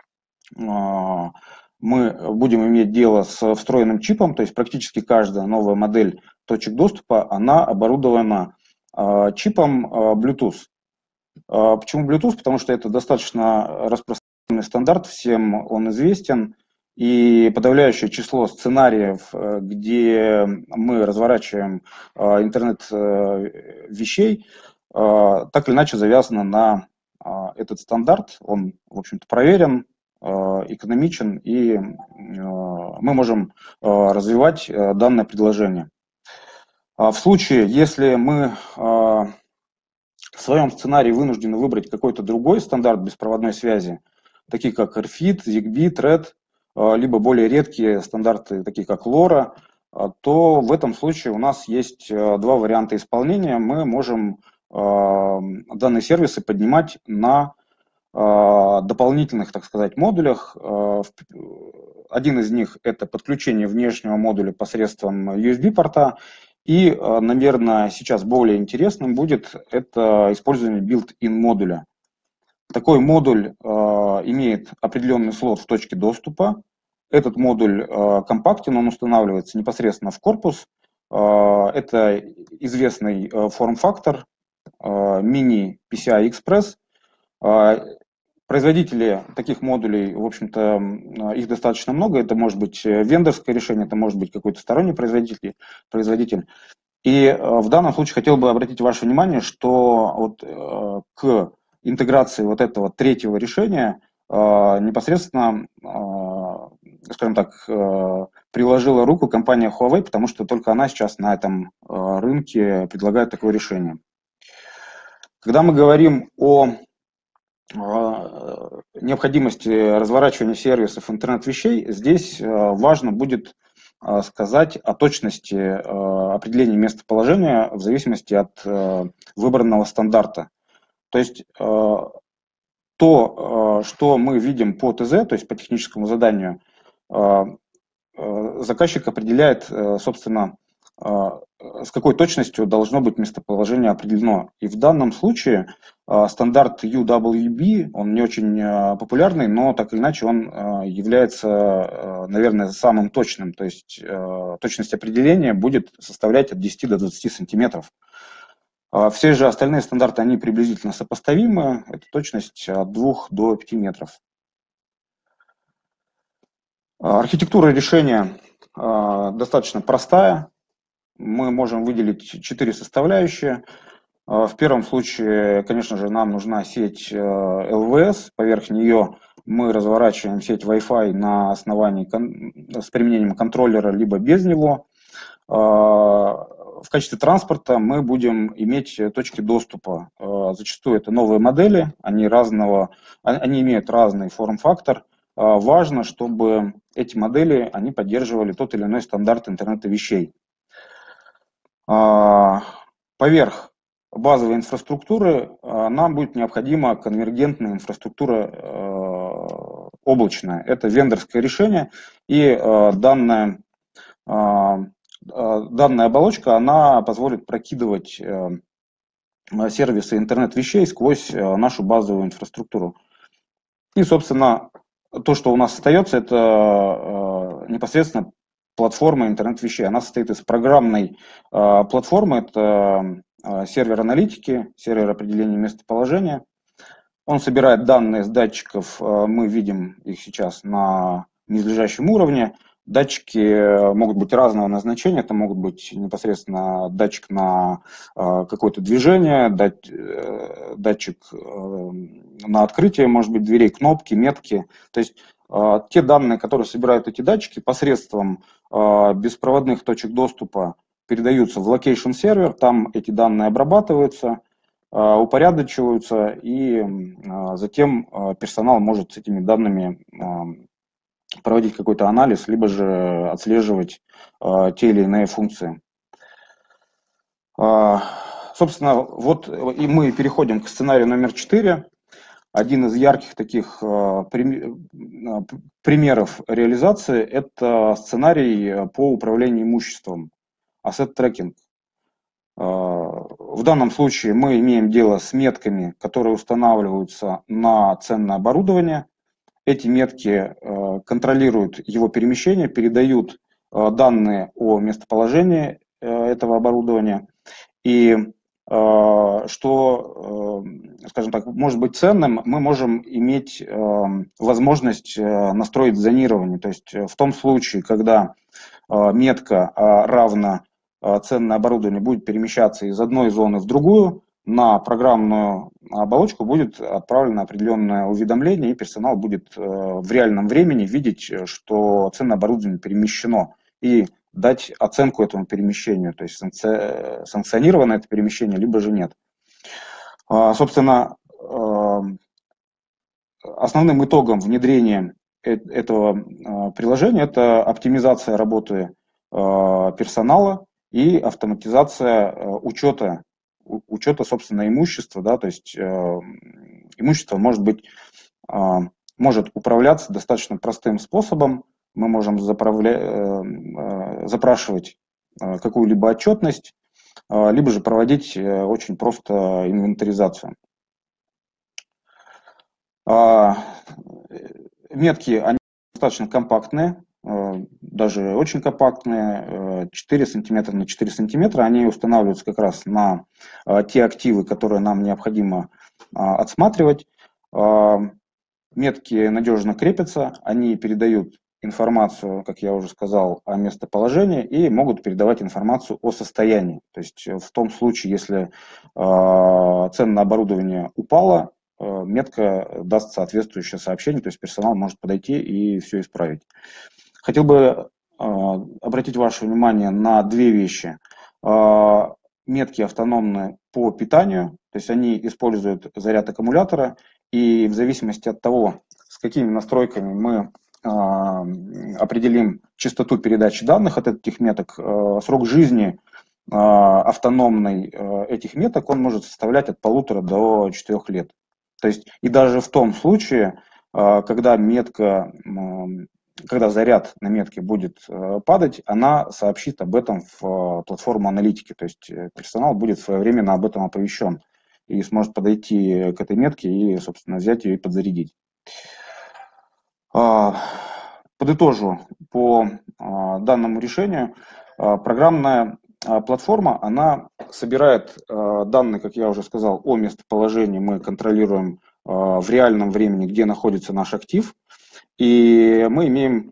мы будем иметь дело с встроенным чипом, то есть практически каждая новая модель точек доступа, она оборудована чипом Bluetooth. Почему Bluetooth? Потому что это достаточно распространенный стандарт, всем он известен, и подавляющее число сценариев, где мы разворачиваем интернет вещей, так или иначе завязано на этот стандарт. Он, в общем-то, проверен, экономичен, и мы можем развивать данное предложение. В случае, если мы в своем сценарии вынуждены выбрать какой-то другой стандарт беспроводной связи, такие как RFID, ZigBee, Thread, либо более редкие стандарты, такие как LoRa, то в этом случае у нас есть 2 варианта исполнения. Мы можем данные сервисы поднимать на дополнительных, так сказать, модулях. Один из них – это подключение внешнего модуля посредством USB-порта. И, наверное, сейчас более интересным будет это использование built-in модуля. Такой модуль имеет определенный слот в точке доступа. Этот модуль компактен, он устанавливается непосредственно в корпус. Это известный форм-фактор Mini PCI Express. Производители таких модулей, в общем-то, их достаточно много. Это может быть вендорское решение, это может быть какой-то сторонний производитель. И в данном случае хотел бы обратить ваше внимание, что вот к интеграции вот этого 3-го решения непосредственно, скажем так, приложила руку компания Huawei, потому что только она сейчас на этом рынке предлагает такое решение. Когда мы говорим о необходимости разворачивания сервисов интернет-вещей, здесь важно будет сказать о точности определения местоположения в зависимости от выбранного стандарта. То есть то, что мы видим по ТЗ, то есть по техническому заданию, заказчик определяет, собственно, с какой точностью должно быть местоположение определено. И в данном случае стандарт UWB, он не очень популярный, но так или иначе он является, наверное, самым точным. То есть точность определения будет составлять от 10 до 20 сантиметров. Все же остальные стандарты, они приблизительно сопоставимы. Это точность от 2 до 5 метров. Архитектура решения достаточно простая. Мы можем выделить 4 составляющие. В первом случае, конечно же, нам нужна сеть ЛВС. Поверх нее мы разворачиваем сеть Wi-Fi на основании с применением контроллера, либо без него. В качестве транспорта мы будем иметь точки доступа. Зачастую это новые модели, они имеют разный форм-фактор. Важно, чтобы эти модели они поддерживали тот или иной стандарт интернета вещей. Поверх базовой инфраструктуры нам будет необходима конвергентная инфраструктура облачная. Это вендорское решение, и данная оболочка, она позволит прокидывать сервисы интернет-вещей сквозь нашу базовую инфраструктуру. И, собственно, то, что у нас остается, это непосредственно платформа интернет-вещей. Она состоит из программной платформы, это сервер аналитики, сервер определения местоположения. Он собирает данные с датчиков, мы видим их сейчас на низлежащем уровне. Датчики могут быть разного назначения, это могут быть непосредственно датчик на какое-то движение, датчик на открытие, может быть, дверей, кнопки, метки. То есть те данные, которые собирают эти датчики, посредством беспроводных точек доступа передаются в location сервер, там эти данные обрабатываются, упорядочиваются, и затем персонал может с этими данными проводить какой-то анализ, либо же отслеживать те или иные функции. Собственно, вот и мы переходим к сценарию номер 4. Один из ярких таких примеров реализации – это сценарий по управлению имуществом, asset tracking. В данном случае мы имеем дело с метками, которые устанавливаются на ценное оборудование. Эти метки контролируют его перемещение, передают данные о местоположении этого оборудования. И что, скажем так, может быть ценным, мы можем иметь возможность настроить зонирование. То есть в том случае, когда метка равна ценное оборудование будет перемещаться из одной зоны в другую, на программную оболочку будет отправлено определенное уведомление, и персонал будет в реальном времени видеть, что ценное оборудование перемещено, и дать оценку этому перемещению, то есть санкционировано это перемещение, либо же нет. Собственно, основным итогом внедрения этого приложения это оптимизация работы персонала и автоматизация учета, собственно, имущества, да, то есть имущество может управляться достаточно простым способом. Мы можем запрашивать какую-либо отчетность, либо же проводить очень просто инвентаризацию. Метки, они достаточно компактные, даже очень компактные, 4 сантиметра на 4 сантиметра, они устанавливаются как раз на те активы, которые нам необходимо отсматривать. Метки надежно крепятся, они передают информацию, как я уже сказал, о местоположении и могут передавать информацию о состоянии. То есть в том случае, если ценное оборудование упало, метка даст соответствующее сообщение, то есть персонал может подойти и все исправить. Хотел бы обратить ваше внимание на две вещи. Метки автономны по питанию, то есть они используют заряд аккумулятора, и в зависимости от того, с какими настройками мы определим частоту передачи данных от этих меток, срок жизни автономной этих меток он может составлять от 1,5 до 4 лет. То есть и даже в том случае, когда метка когда заряд на метке будет падать, она сообщит об этом в платформу аналитики. То есть персонал будет своевременно об этом оповещен и сможет подойти к этой метке и, собственно, взять ее и подзарядить. Подытожу по данному решению. Программная платформа, она собирает данные, как я уже сказал, о местоположении. Мы контролируем в реальном времени, где находится наш актив. И мы имеем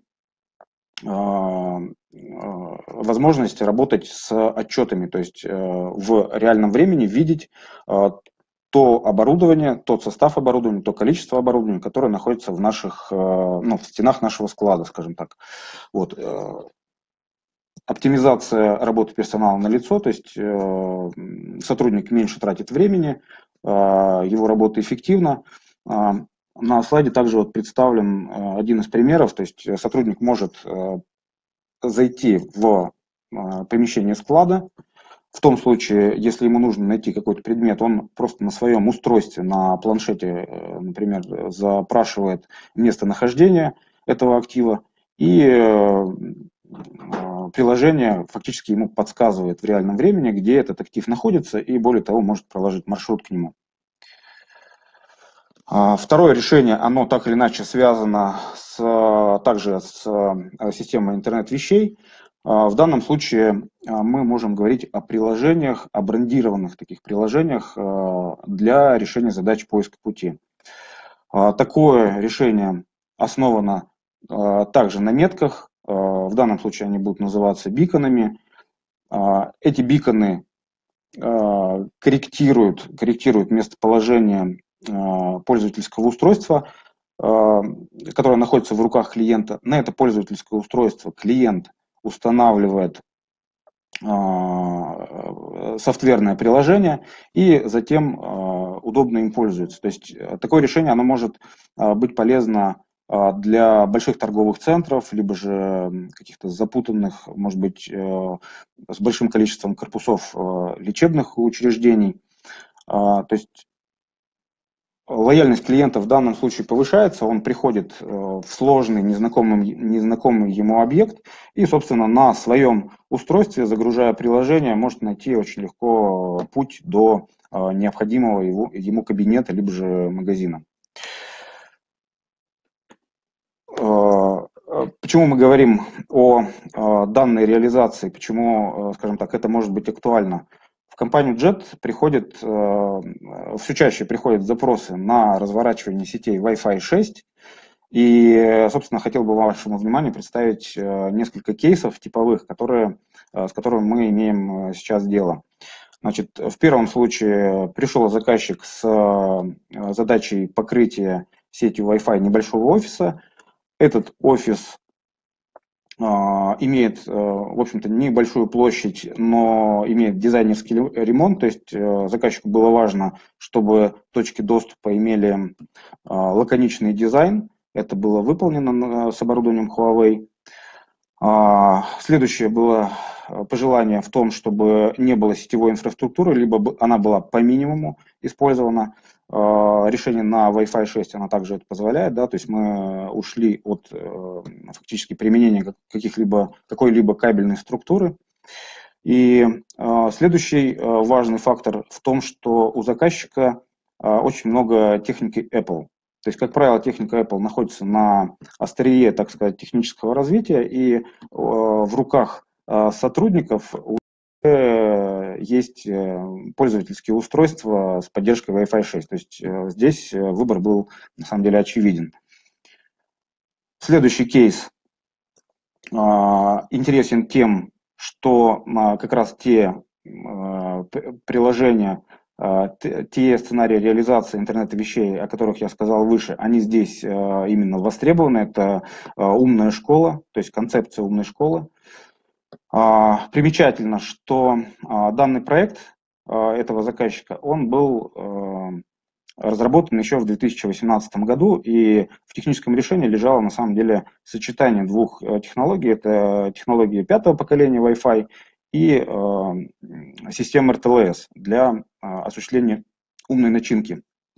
возможность работать с отчетами, то есть в реальном времени видеть то оборудование, тот состав оборудования, то количество оборудования, которое находится в наших, в стенах нашего склада, скажем так. Вот. Оптимизация работы персонала налицо, то есть сотрудник меньше тратит времени, его работа эффективна. На слайде также вот представлен один из примеров, то есть сотрудник может зайти в помещение склада. В том случае, если ему нужно найти какой-то предмет, он просто на своем устройстве, на планшете, например, запрашивает местонахождение этого актива, и приложение фактически ему подсказывает в реальном времени, где этот актив находится, и более того, может проложить маршрут к нему. Второе решение, оно так или иначе связано также с системой интернет-вещей. В данном случае мы можем говорить о приложениях, о брендированных таких приложениях для решения задач поиска пути. Такое решение основано также на метках. В данном случае они будут называться биконами. Эти биконы корректируют местоположение пользовательского устройства, которое находится в руках клиента. На это пользовательское устройство клиент устанавливает софтверное приложение и затем удобно им пользуется. То есть такое решение оно может быть полезно для больших торговых центров, либо же каких-то запутанных, может быть, с большим количеством корпусов лечебных учреждений. То есть лояльность клиента в данном случае повышается, он приходит в сложный, незнакомый ему объект и, собственно, на своем устройстве, загружая приложение, может найти очень легко путь до необходимого ему кабинета, либо же магазина. Почему мы говорим о данной реализации, почему, скажем так, это может быть актуально? В компанию JET все чаще приходят запросы на разворачивание сетей Wi-Fi 6. И, собственно, хотел бы вашему вниманию представить несколько кейсов типовых, с которыми мы имеем сейчас дело. Значит, в первом случае пришел заказчик с задачей покрытия сетью Wi-Fi небольшого офиса. Этот офис имеет, в общем-то, небольшую площадь, но имеет дизайнерский ремонт, то есть заказчику было важно, чтобы точки доступа имели лаконичный дизайн. Это было выполнено с оборудованием Huawei. Следующее было пожелание в том, чтобы не было сетевой инфраструктуры, либо она была по минимуму использована. Решение на Wi-Fi 6 оно также это позволяет, да, то есть мы ушли от фактически применения какой-либо кабельной структуры. И следующий важный фактор в том, что у заказчика очень много техники Apple. То есть, как правило, техника Apple находится на острие, так сказать, технического развития, и в руках сотрудников есть пользовательские устройства с поддержкой Wi-Fi 6. То есть здесь выбор был на самом деле очевиден. Следующий кейс интересен тем, что как раз те приложения, те сценарии реализации интернета вещей, о которых я сказал выше, они здесь именно востребованы. Это умная школа, то есть концепция умной школы. Примечательно, что данный проект этого заказчика, он был разработан еще в 2018 году, и в техническом решении лежало на самом деле сочетание двух технологий. Это технологии 5-го поколения Wi-Fi и система RTLS для осуществления умной начинки.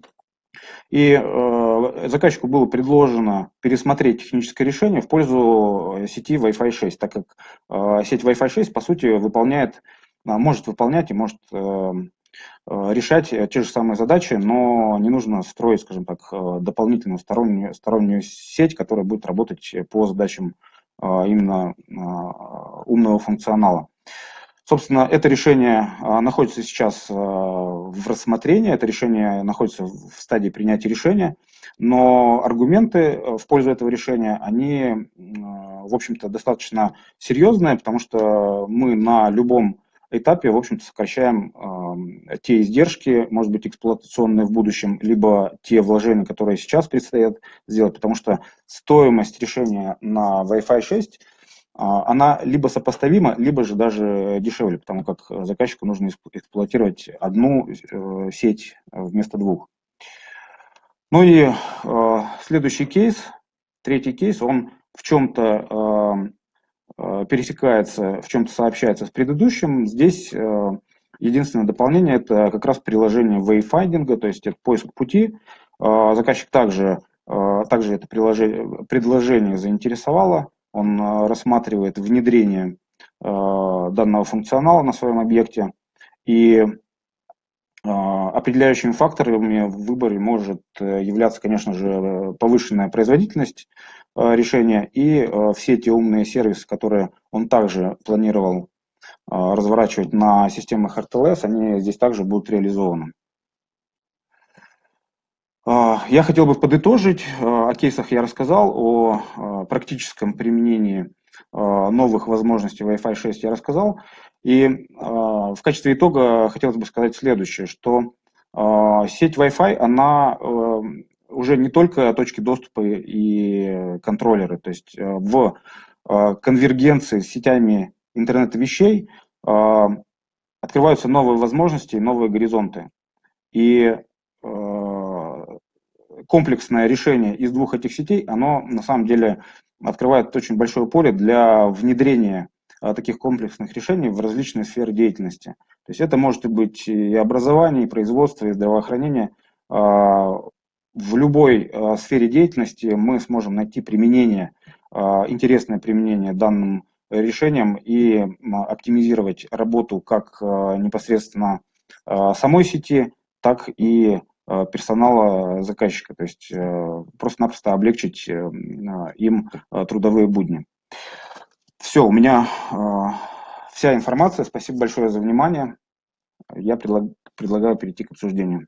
И заказчику было предложено пересмотреть техническое решение в пользу сети Wi-Fi 6, так как сеть Wi-Fi 6, по сути, может выполнять и может решать те же самые задачи, но не нужно строить, скажем так, дополнительную стороннюю сеть, которая будет работать по задачам именно умного функционала. Собственно, это решение находится сейчас в рассмотрении, это решение находится в стадии принятия решения, но аргументы в пользу этого решения, они, в общем-то, достаточно серьезные, потому что мы на любом этапе, в общем-то, сокращаем те издержки, может быть, эксплуатационные в будущем, либо те вложения, которые сейчас предстоят сделать, потому что стоимость решения на Wi-Fi 6 она либо сопоставима, либо же даже дешевле, потому как заказчику нужно эксплуатировать одну сеть вместо двух. Ну и следующий кейс, третий кейс, он в чем-то пересекается, в чем-то сообщается с предыдущим. Здесь единственное дополнение – это как раз приложение wayfinding, то есть это поиск пути. Заказчик также это предложение заинтересовало. Он рассматривает внедрение данного функционала на своем объекте. И определяющими факторами в выборе может являться, конечно же, повышенная производительность решения и все те умные сервисы, которые он также планировал разворачивать на системах RTLS, они здесь также будут реализованы. Я хотел бы подытожить, о кейсах я рассказал, о практическом применении новых возможностей Wi-Fi 6 я рассказал. И в качестве итога хотелось бы сказать следующее, что сеть Wi-Fi, она уже не только точки доступа и контроллеры, то есть в конвергенции с сетями интернета вещей открываются новые возможности, новые горизонты. И комплексное решение из двух этих сетей, оно на самом деле открывает очень большое поле для внедрения таких комплексных решений в различные сферы деятельности. То есть это может быть и образование, и производство, и здравоохранение. В любой сфере деятельности мы сможем найти применение, интересное применение данным решениям и оптимизировать работу как непосредственно самой сети, так и персонала заказчика, то есть просто-напросто облегчить им трудовые будни. Все, у меня вся информация. Спасибо большое за внимание. Я предлагаю перейти к обсуждению.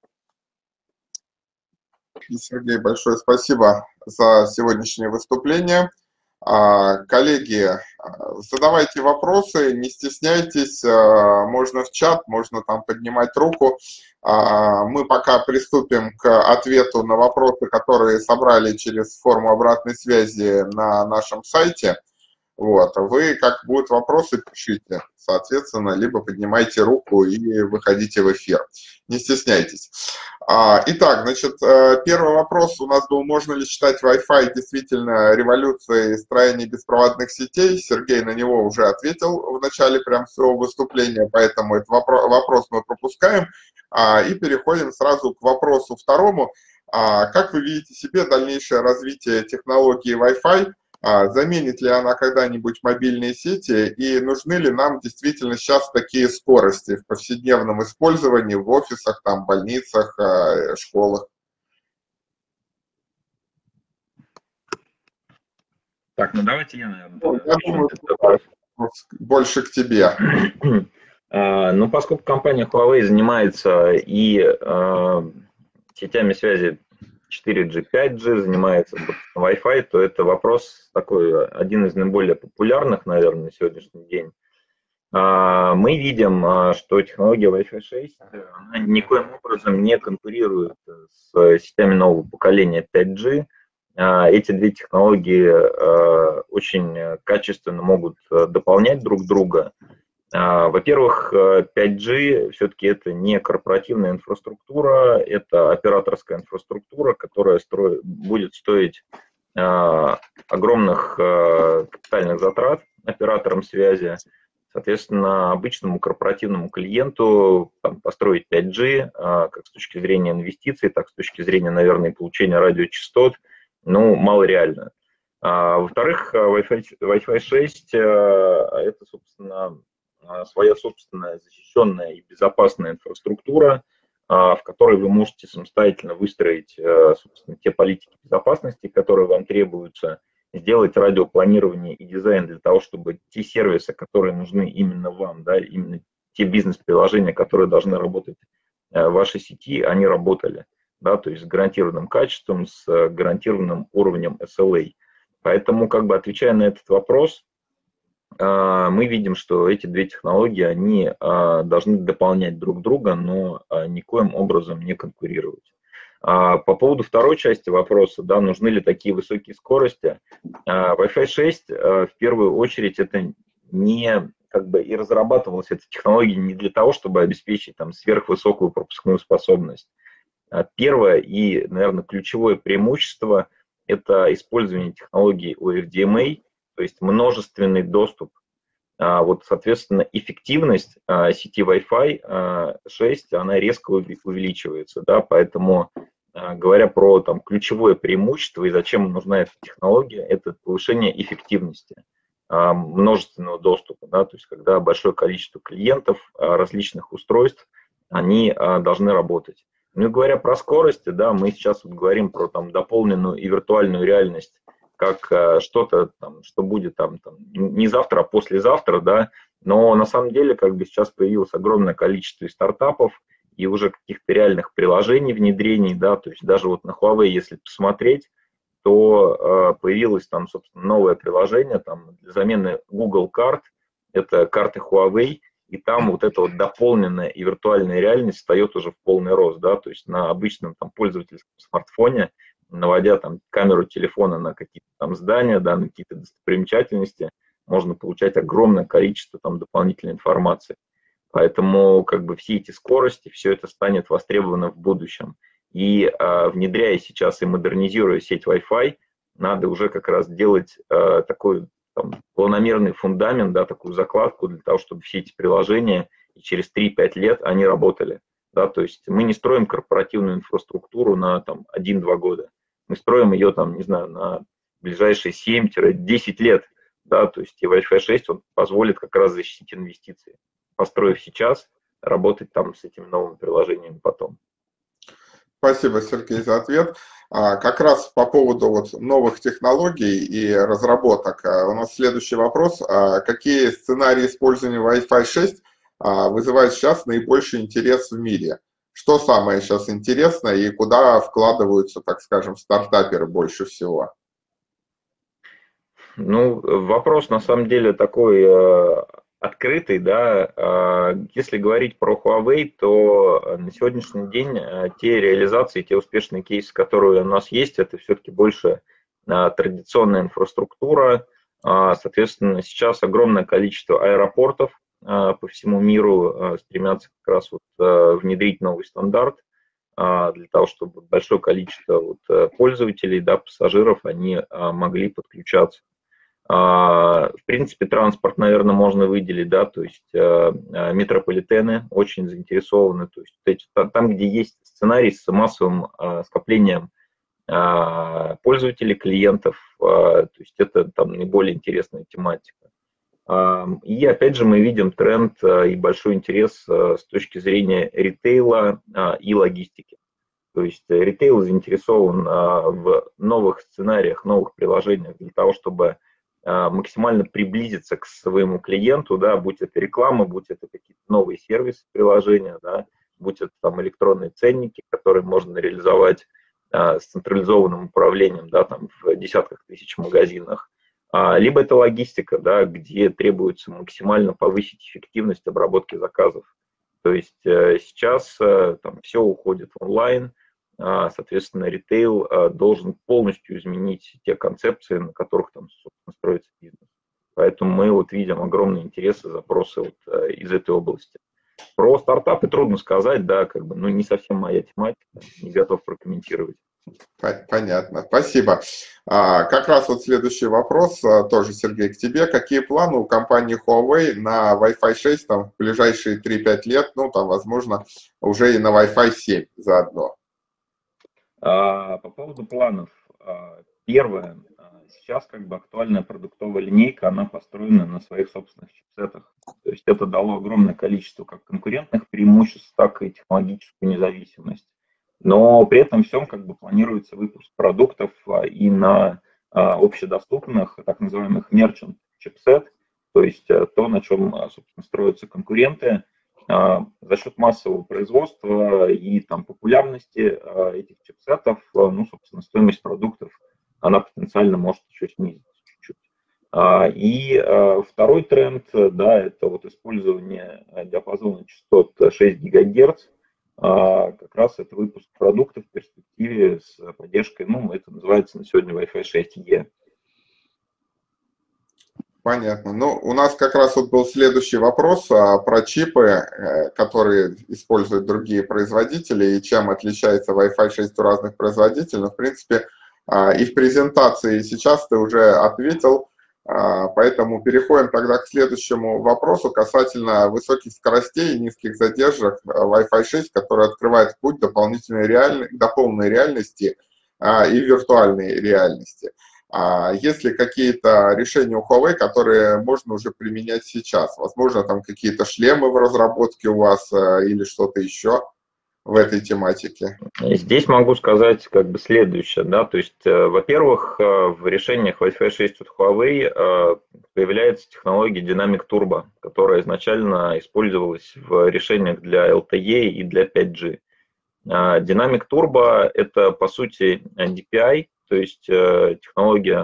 Сергей, большое спасибо за сегодняшнее выступление. Коллеги, задавайте вопросы, не стесняйтесь, можно в чат, можно там поднимать руку. Мы пока приступим к ответу на вопросы, которые собрали через форму обратной связи на нашем сайте. Вот. Вы, как будут вопросы, пишите, соответственно, либо поднимайте руку и выходите в эфир. Не стесняйтесь. Итак, значит, первый вопрос у нас был, можно ли считать Wi-Fi действительно революцией строения беспроводных сетей? Сергей на него уже ответил в начале прям своего выступления, поэтому этот вопрос мы пропускаем. И переходим сразу к вопросу второму. Как вы видите себе дальнейшее развитие технологии Wi-Fi? Заменит ли она когда-нибудь мобильные сети и нужны ли нам действительно сейчас такие скорости в повседневном использовании в офисах, там, больницах, школах? Так, ну давайте я, наверное, я думаю, больше к тебе. Ну, поскольку компания Huawei занимается и сетями связи 4G, 5G, занимается Wi-Fi, то это вопрос такой, один из наиболее популярных, наверное, на сегодняшний день. Мы видим, что технология Wi-Fi 6 она никоим образом не конкурирует с сетями нового поколения 5G. Эти две технологии очень качественно могут дополнять друг друга. Во-первых, 5G все-таки это не корпоративная инфраструктура, это операторская инфраструктура, которая будет стоить огромных капитальных затрат операторам связи. Соответственно, обычному корпоративному клиенту там, построить 5G, как с точки зрения инвестиций, так с точки зрения, наверное, получения радиочастот, ну, мало реально. Во-вторых, Wi-Fi 6 – это, собственно, своя собственная защищенная и безопасная инфраструктура, в которой вы можете самостоятельно выстроить, собственно, те политики безопасности, которые вам требуются, сделать радиопланирование и дизайн для того, чтобы те сервисы, которые нужны именно вам, да, именно те бизнес-приложения, которые должны работать в вашей сети, они работали, да, то есть с гарантированным качеством, с гарантированным уровнем SLA. Поэтому, как бы отвечая на этот вопрос, мы видим, что эти две технологии, они должны дополнять друг друга, но никоим образом не конкурировать. По поводу второй части вопроса, да, нужны ли такие высокие скорости, Wi-Fi 6 в первую очередь это не как бы и разрабатывалась эта технология не для того, чтобы обеспечить там сверхвысокую пропускную способность. Первое и, наверное, ключевое преимущество – это использование технологии OFDMA, то есть множественный доступ. Вот, соответственно, эффективность сети Wi-Fi 6, она резко увеличивается, да, поэтому, говоря про там, ключевое преимущество и зачем нужна эта технология, это повышение эффективности множественного доступа, да, то есть когда большое количество клиентов различных устройств, они должны работать. Ну и говоря про скорости, да, мы сейчас вот говорим про там, дополненную и виртуальную реальность, как что-то, там, что будет там, не завтра, а послезавтра, да, но на самом деле как бы сейчас появилось огромное количество и стартапов, и уже каких-то реальных приложений, внедрений, да, то есть даже вот на Huawei, если посмотреть, то появилось там, собственно, новое приложение там, для замены Google карт, это карты Huawei, и там вот эта вот дополненная и виртуальная реальность встает уже в полный рост, да, то есть на обычном там пользовательском смартфоне, наводя там камеру телефона на какие-то там здания, да, на какие-то достопримечательности, можно получать огромное количество там дополнительной информации. Поэтому как бы все эти скорости, все это станет востребовано в будущем. И внедряя сейчас и модернизируя сеть Wi-Fi, надо уже как раз делать такой там, планомерный фундамент, да, такую закладку для того, чтобы все эти приложения и через 3-5 лет они работали. Да, то есть мы не строим корпоративную инфраструктуру на там, 1-2 года. Мы строим ее там, не знаю, на ближайшие 7-10 лет. Да, то есть и Wi-Fi 6 он позволит как раз защитить инвестиции. Построив сейчас, работать там с этими новыми приложениями потом. Спасибо, Сергей, за ответ. Как раз по поводу вот новых технологий и разработок у нас следующий вопрос. Какие сценарии использования Wi-Fi 6 вызывают сейчас наибольший интерес в мире? Что самое сейчас интересное и куда вкладываются, так скажем, стартаперы больше всего? Ну, вопрос на самом деле такой открытый, да. Если говорить про Huawei, то на сегодняшний день те реализации, те успешные кейсы, которые у нас есть, это все-таки больше традиционная инфраструктура. Соответственно, сейчас огромное количество аэропортов по всему миру стремятся как раз вот внедрить новый стандарт для того, чтобы большое количество вот пользователей, да, пассажиров, они могли подключаться. В принципе, транспорт, наверное, можно выделить, да, то есть метрополитены очень заинтересованы, то есть там, где есть сценарий с массовым скоплением пользователей, клиентов, то есть это там наиболее интересная тематика. И опять же мы видим тренд и большой интерес с точки зрения ритейла и логистики. То есть ритейл заинтересован в новых сценариях, новых приложениях для того, чтобы максимально приблизиться к своему клиенту, да, будь это реклама, будь это какие-то новые сервисы, приложения, да, будь это там электронные ценники, которые можно реализовать с централизованным управлением, да, там в десятках тысяч магазинах, либо это логистика, да, где требуется максимально повысить эффективность обработки заказов. То есть сейчас там все уходит в онлайн, соответственно, ритейл должен полностью изменить те концепции, на которых там, собственно, строится бизнес. Поэтому мы вот видим огромные интересы, запросы вот из этой области. Про стартапы трудно сказать, да, как бы, ну, не совсем моя тематика, не готов прокомментировать. Понятно, спасибо. Как раз вот следующий вопрос, тоже, Сергей, к тебе. Какие планы у компании Huawei на Wi-Fi 6 там, в ближайшие 3-5 лет, ну, там, возможно, уже и на Wi-Fi 7 заодно? По поводу планов. Первое. Сейчас как бы актуальная продуктовая линейка, она построена на своих собственных чипсетах. То есть это дало огромное количество как конкурентных преимуществ, так и технологическую независимость. Но при этом всем как бы планируется выпуск продуктов и на общедоступных, так называемых merchant чипсет, то есть то, на чем, собственно, строятся конкуренты, за счет массового производства и там популярности этих чипсетов, ну, собственно, стоимость продуктов, она потенциально может еще снизиться чуть-чуть. И второй тренд, да, это вот использование диапазона частот 6 ГГц, как раз это выпуск продуктов в перспективе с поддержкой, ну, это называется на сегодня Wi-Fi 6E. Понятно. Ну, у нас как раз вот был следующий вопрос про чипы, которые используют другие производители, и чем отличается Wi-Fi 6 у разных производителей. Но, в принципе, и в презентации сейчас ты уже ответил, поэтому переходим тогда к следующему вопросу касательно высоких скоростей и низких задержек Wi-Fi 6, который открывает путь до полной реальности и виртуальной реальности. Есть ли какие-то решения у Huawei, которые можно уже применять сейчас? Возможно, там какие-то шлемы в разработке у вас или что-то еще в этой тематике? Здесь могу сказать как бы следующее, да, то есть, во-первых, в решениях Wi-Fi 6 от Huawei появляется технология Dynamic Turbo, которая изначально использовалась в решениях для LTE и для 5G. Dynamic Turbo – это, по сути, DPI, то есть технология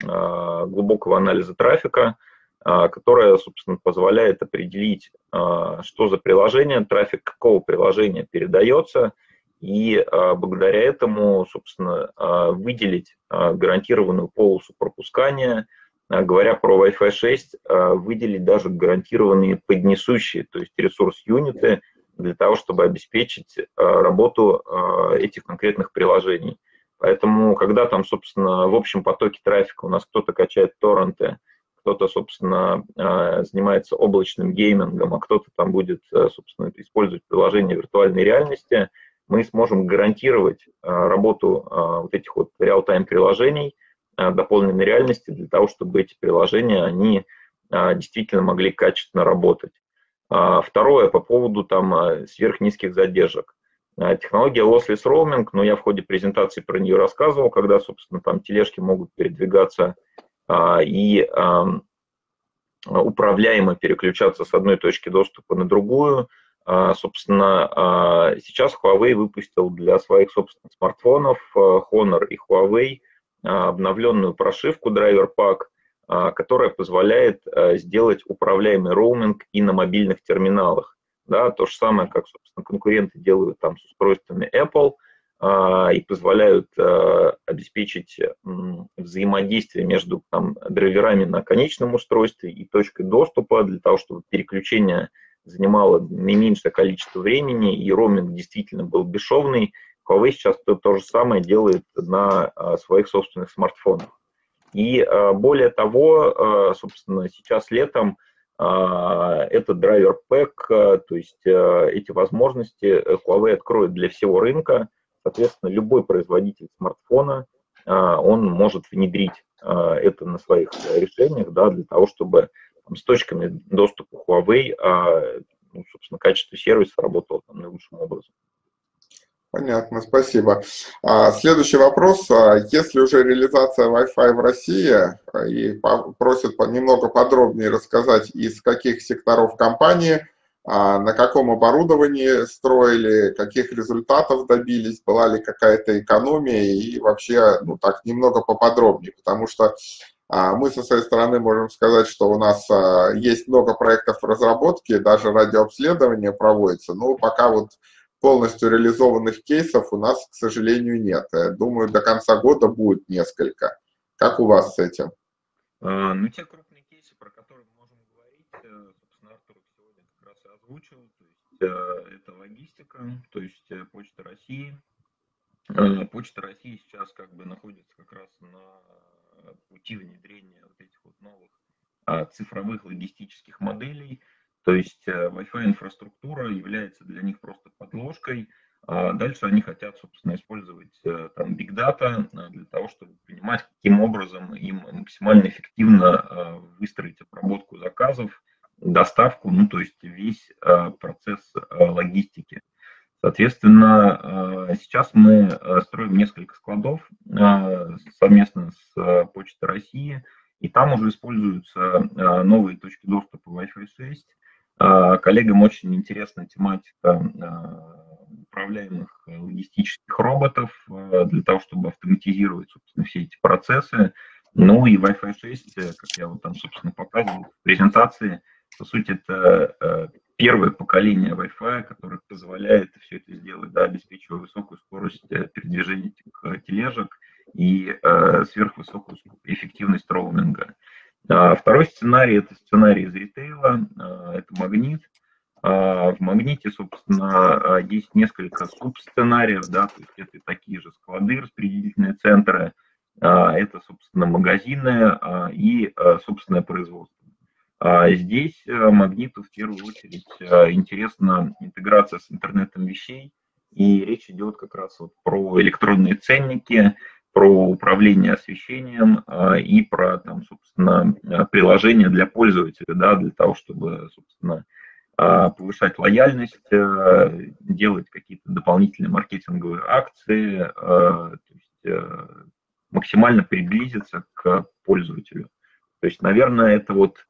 глубокого анализа трафика, которая, собственно, позволяет определить, что за приложение, трафик какого приложения передается, и благодаря этому, собственно, выделить гарантированную полосу пропускания. Говоря про Wi-Fi 6, выделить даже гарантированные поднесущие, то есть ресурс-юниты, для того, чтобы обеспечить работу этих конкретных приложений. Поэтому, когда там, собственно, в общем потоке трафика у нас кто-то качает торренты, кто-то, собственно, занимается облачным геймингом, а кто-то там будет, собственно, использовать приложение виртуальной реальности, мы сможем гарантировать работу вот этих вот реал-тайм приложений дополненной реальности для того, чтобы эти приложения, они действительно могли качественно работать. Второе, по поводу там сверхнизких задержек. Технология Lossless Roaming, но я в ходе презентации про нее рассказывал, когда, собственно, там тележки могут передвигаться и управляемо переключаться с одной точки доступа на другую. Собственно, сейчас Huawei выпустил для своих собственных смартфонов Honor и Huawei обновленную прошивку Driver Pack, которая позволяет сделать управляемый роуминг и на мобильных терминалах. Да, то же самое, как, собственно, конкуренты делают там с устройствами Apple и позволяют обеспечить взаимодействие между там, драйверами на конечном устройстве и точкой доступа для того, чтобы переключение занимало наименьшее количество времени и роуминг действительно был бесшовный. Huawei сейчас то же самое делает на своих собственных смартфонах. И более того, собственно, сейчас летом этот драйвер пэк, то есть эти возможности Huawei откроет для всего рынка. Соответственно, любой производитель смартфона, он может внедрить это на своих решениях, да, для того, чтобы там, с точками доступа Huawei, ну, собственно, качество сервиса работало там, наилучшим образом. Понятно, спасибо. Следующий вопрос. Если уже реализация Wi-Fi в России, и просят немного подробнее рассказать, из каких секторов компании, на каком оборудовании строили, каких результатов добились, была ли какая-то экономия и вообще, ну так, немного поподробнее, потому что мы со своей стороны можем сказать, что у нас есть много проектов в разработке, даже радиообследование проводится, но пока вот полностью реализованных кейсов у нас, к сожалению, нет. Думаю, до конца года будет несколько. Как у вас с этим? Ну, те крупные кейсы, про которые мы можем говорить, собственно, Артур сегодня как раз и озвучил. То есть это логистика, то есть Почта России. Почта России сейчас как бы находится как раз на пути внедрения вот этих вот новых цифровых логистических моделей. То есть Wi-Fi инфраструктура является для них просто подложкой. Дальше они хотят, собственно, использовать там Big Data для того, чтобы понимать, каким образом им максимально эффективно выстроить обработку заказов, доставку, ну, то есть весь процесс логистики. Соответственно, сейчас мы строим несколько складов совместно с Почтой России, и там уже используются новые точки доступа Wi-Fi 6. Коллегам очень интересна тематика управляемых логистических роботов для того, чтобы автоматизировать, собственно, все эти процессы. Ну и Wi-Fi 6, как я вот там, собственно, показывал в презентации, по сути, это первое поколение Wi-Fi, которое позволяет все это сделать, да, обеспечивая высокую скорость передвижения этих тележек и сверхвысокую эффективность роуминга. Второй сценарий – это сценарий из ритейла, это Магнит. В Магните, собственно, есть несколько субсценариев, да, то есть это такие же склады, распределительные центры, это, собственно, магазины и собственное производство. Здесь Магниту в первую очередь интересна интеграция с интернетом вещей, и речь идет как раз вот про электронные ценники, про управление освещением и про, там, собственно, приложения для пользователя, да, для того, чтобы, собственно, повышать лояльность, делать какие-то дополнительные маркетинговые акции, то есть максимально приблизиться к пользователю. То есть, наверное, это вот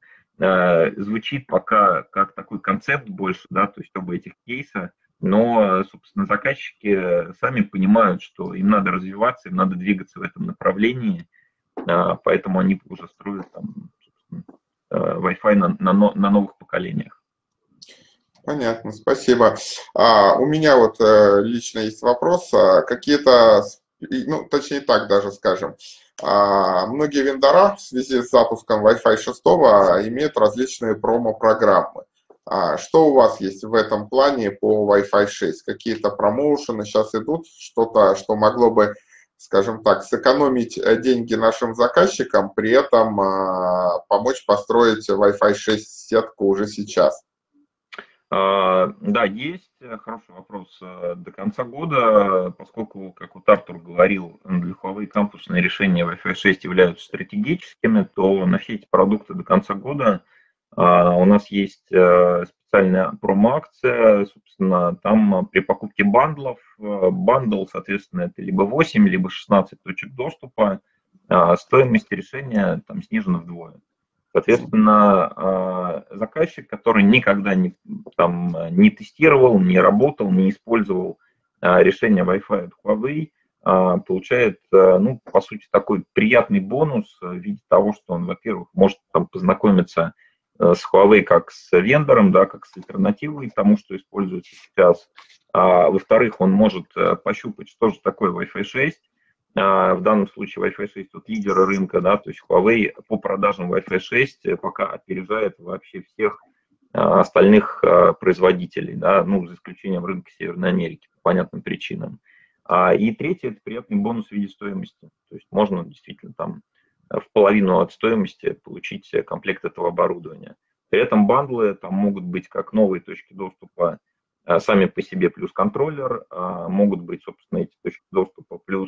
звучит пока как такой концепт больше, да, то есть оба этих кейса, но, собственно, заказчики сами понимают, что им надо развиваться, им надо двигаться в этом направлении, поэтому они уже строят там, Wi-Fi на новых поколениях. Понятно, спасибо. У меня вот лично есть вопрос. Какие-то, ну, точнее так даже скажем, многие вендора в связи с запуском Wi-Fi 6 имеют различные промо-программы. Что у вас есть в этом плане по Wi-Fi 6? Какие-то промоушены сейчас идут? Что-то, что могло бы, скажем так, сэкономить деньги нашим заказчикам, при этом помочь построить Wi-Fi 6 сетку уже сейчас? Да, есть хороший вопрос. До конца года, поскольку, как вот Артур говорил, для Huawei кампусные решения Wi-Fi 6 являются стратегическими, то на все эти продукты до конца года у нас есть специальная промо-акция, собственно, там при покупке бандлов, бандл, соответственно, это либо 8, либо 16 точек доступа, стоимость решения там снижена вдвое. Соответственно, заказчик, который никогда не тестировал, не работал, не использовал решение Wi-Fi от Huawei, получает, ну, по сути, такой приятный бонус в виде того, что он, во-первых, может там познакомиться с Huawei как с вендором, да, как с альтернативой тому, что используется сейчас. Во-вторых, он может пощупать, что же такое Wi-Fi 6. В данном случае Wi-Fi 6 вот лидеры рынка, да, то есть Huawei по продажам Wi-Fi 6 пока опережает вообще всех остальных производителей, да, ну, за исключением рынка Северной Америки по понятным причинам. И третье – это приятный бонус в виде стоимости. То есть можно действительно там в половину от стоимости получить комплект этого оборудования. При этом бандлы там могут быть как новые точки доступа сами по себе плюс контроллер, могут быть, собственно, эти точки доступа плюс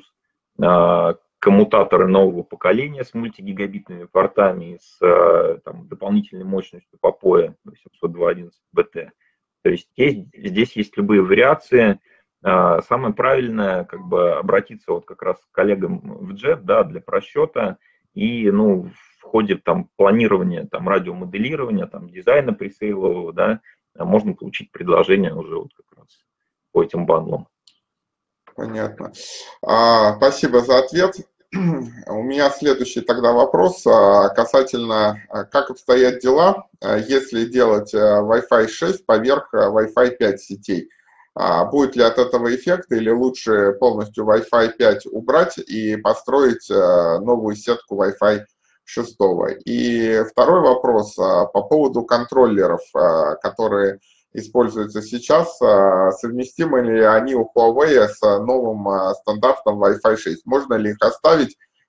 коммутаторы нового поколения с мультигигабитными портами, с там, дополнительной мощностью по PoE 802.11 BT. То есть здесь есть любые вариации. Самое правильное, как бы, обратиться вот как раз к коллегам в JET, да, для просчета и, ну, в ходе там планирования, там, радиомоделирования, там, дизайна пресейлового, да, можно получить предложение уже вот как раз по этим бандлам. Понятно. Спасибо за ответ. У меня следующий тогда вопрос касательно, как обстоят дела, если делать Wi-Fi 6 поверх Wi-Fi 5 сетей. Будет ли от этого эффект или лучше полностью Wi-Fi 5 убрать и построить новую сетку Wi-Fi 6? И второй вопрос по поводу контроллеров, которые используются сейчас, совместимы ли они у Huawei с новым стандартом Wi-Fi 6? Можно ли их оставить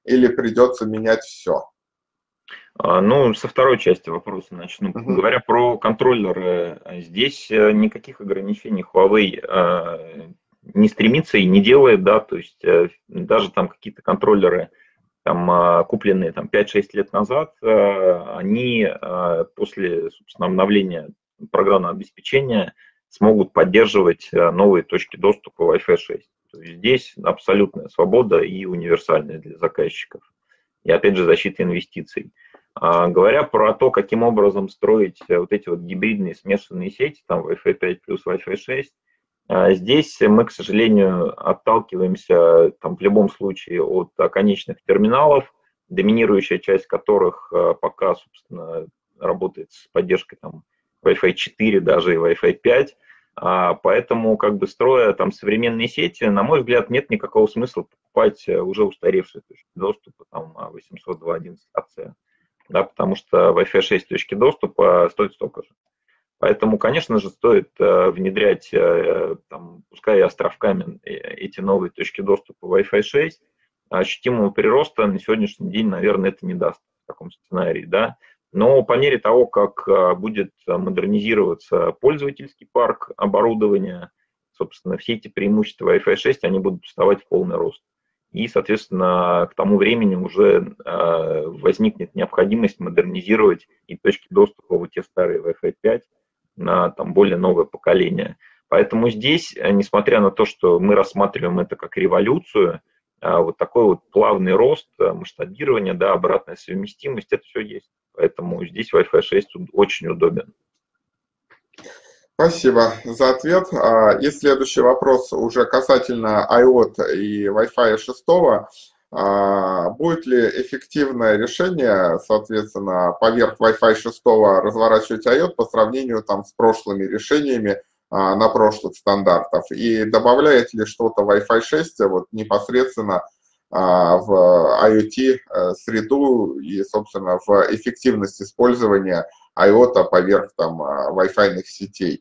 или придется менять все? Ну, со второй части вопроса начну. Говоря про контроллеры, здесь никаких ограничений Huawei не стремится и не делает, да, то есть даже там какие-то контроллеры, там, купленные там 5-6 лет назад, они после, собственно, обновления программного обеспечения смогут поддерживать новые точки доступа Wi-Fi 6. То есть здесь абсолютная свобода и универсальная для заказчиков. И опять же защита инвестиций. Говоря про то, каким образом строить вот эти вот гибридные смешанные сети, там Wi-Fi 5 плюс Wi-Fi 6, здесь мы, к сожалению, отталкиваемся там, в любом случае от конечных терминалов, доминирующая часть которых пока, собственно, работает с поддержкой там, Wi-Fi 4 даже и Wi-Fi 5. Поэтому, как бы строя там современные сети, на мой взгляд, нет никакого смысла покупать уже устаревшие точки доступа, там 802.11ac, да, потому что Wi-Fi 6 точки доступа стоит столько же. Поэтому, конечно же, стоит внедрять, там, пускай и островками, эти новые точки доступа Wi-Fi 6. Ощутимого прироста на сегодняшний день, наверное, это не даст в таком сценарии, да. Но по мере того, как будет модернизироваться пользовательский парк оборудования, собственно, все эти преимущества Wi-Fi 6, они будут вставать в полный рост. И, соответственно, к тому времени уже возникнет необходимость модернизировать и точки доступа, вот те старые Wi-Fi 5, на там, более новое поколение. Поэтому здесь, несмотря на то, что мы рассматриваем это как революцию, вот такой вот плавный рост, масштабирование, да, обратная совместимость, это все есть. Поэтому здесь Wi-Fi 6 очень удобен. Спасибо за ответ. И следующий вопрос уже касательно IoT и Wi-Fi 6. Будет ли эффективное решение, соответственно, поверх Wi-Fi 6 разворачивать IoT по сравнению там, с прошлыми решениями на прошлых стандартах? И добавляет ли что-то Wi-Fi 6 вот, непосредственно в IoT-среду и, собственно, в эффективность использования IoT поверх там, Wi-Fi сетей?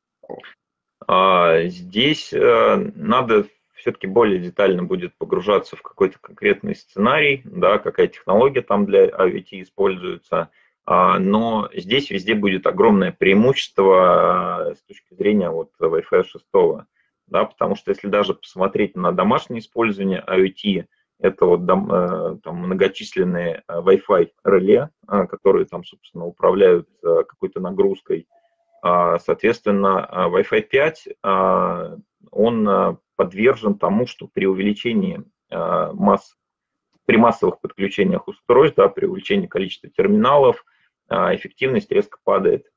Здесь надо все-таки более детально будет погружаться в какой-то конкретный сценарий, да, какая технология там для IoT используется, но здесь везде будет огромное преимущество с точки зрения вот Wi-Fi 6, да, потому что если даже посмотреть на домашнее использование IoT, это вот там многочисленные Wi-Fi реле, которые там, собственно, управляют какой-то нагрузкой. Соответственно, Wi-Fi 5, он подвержен тому, что при увеличении при массовых подключениях устройств, да, при увеличении количества терминалов, эффективность резко падает.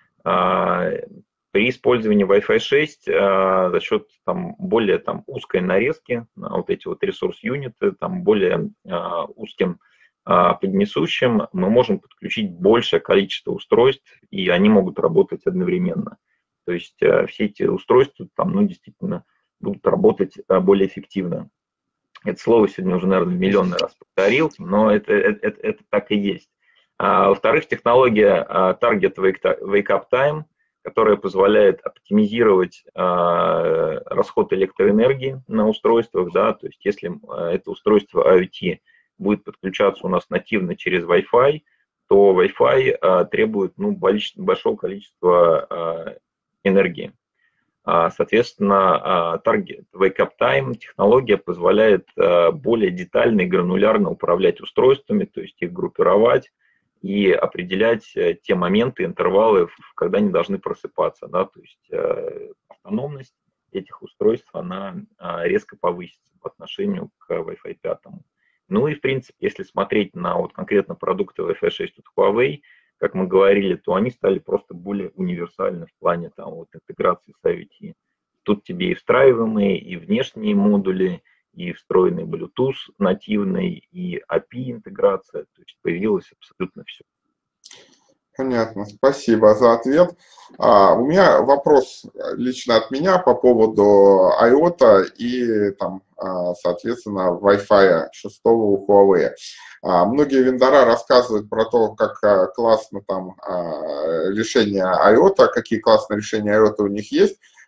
При использовании Wi-Fi 6 за счет там, более узкой нарезки, вот эти вот ресурс-юниты, там, более узким поднесущим, мы можем подключить большее количество устройств, и они могут работать одновременно. То есть все эти устройства там, ну, действительно будут работать более эффективно. Это слово сегодня уже, наверное, миллионный раз повторил, но это так и есть. Во-вторых, технология Target Wake Up Time, которая позволяет оптимизировать расход электроэнергии на устройствах, да, то есть если это устройство IoT будет подключаться у нас нативно через Wi-Fi, то Wi-Fi требует большого количества энергии. Соответственно, Target Wake Up Time технология позволяет более детально и гранулярно управлять устройствами, то есть их группировать и определять те моменты, интервалы, когда они должны просыпаться. Да? То есть автономность этих устройств, она резко повысится по отношению к Wi-Fi 5. Ну и, в принципе, если смотреть на вот конкретно продукты Wi-Fi 6 от Huawei, как мы говорили, то они стали просто более универсальны в плане там, вот, интеграции с IoT. Тут тебе и встраиваемые, и внешние модули, и встроенный Bluetooth нативный, и API-интеграция. То есть появилось абсолютно все. Понятно, спасибо за ответ. У меня вопрос лично от меня по поводу IoT и, там, соответственно, Wi-Fi 6 у Huawei. Многие вендора рассказывают про то, как классно там решение IoT, какие классные решения IoT у них есть.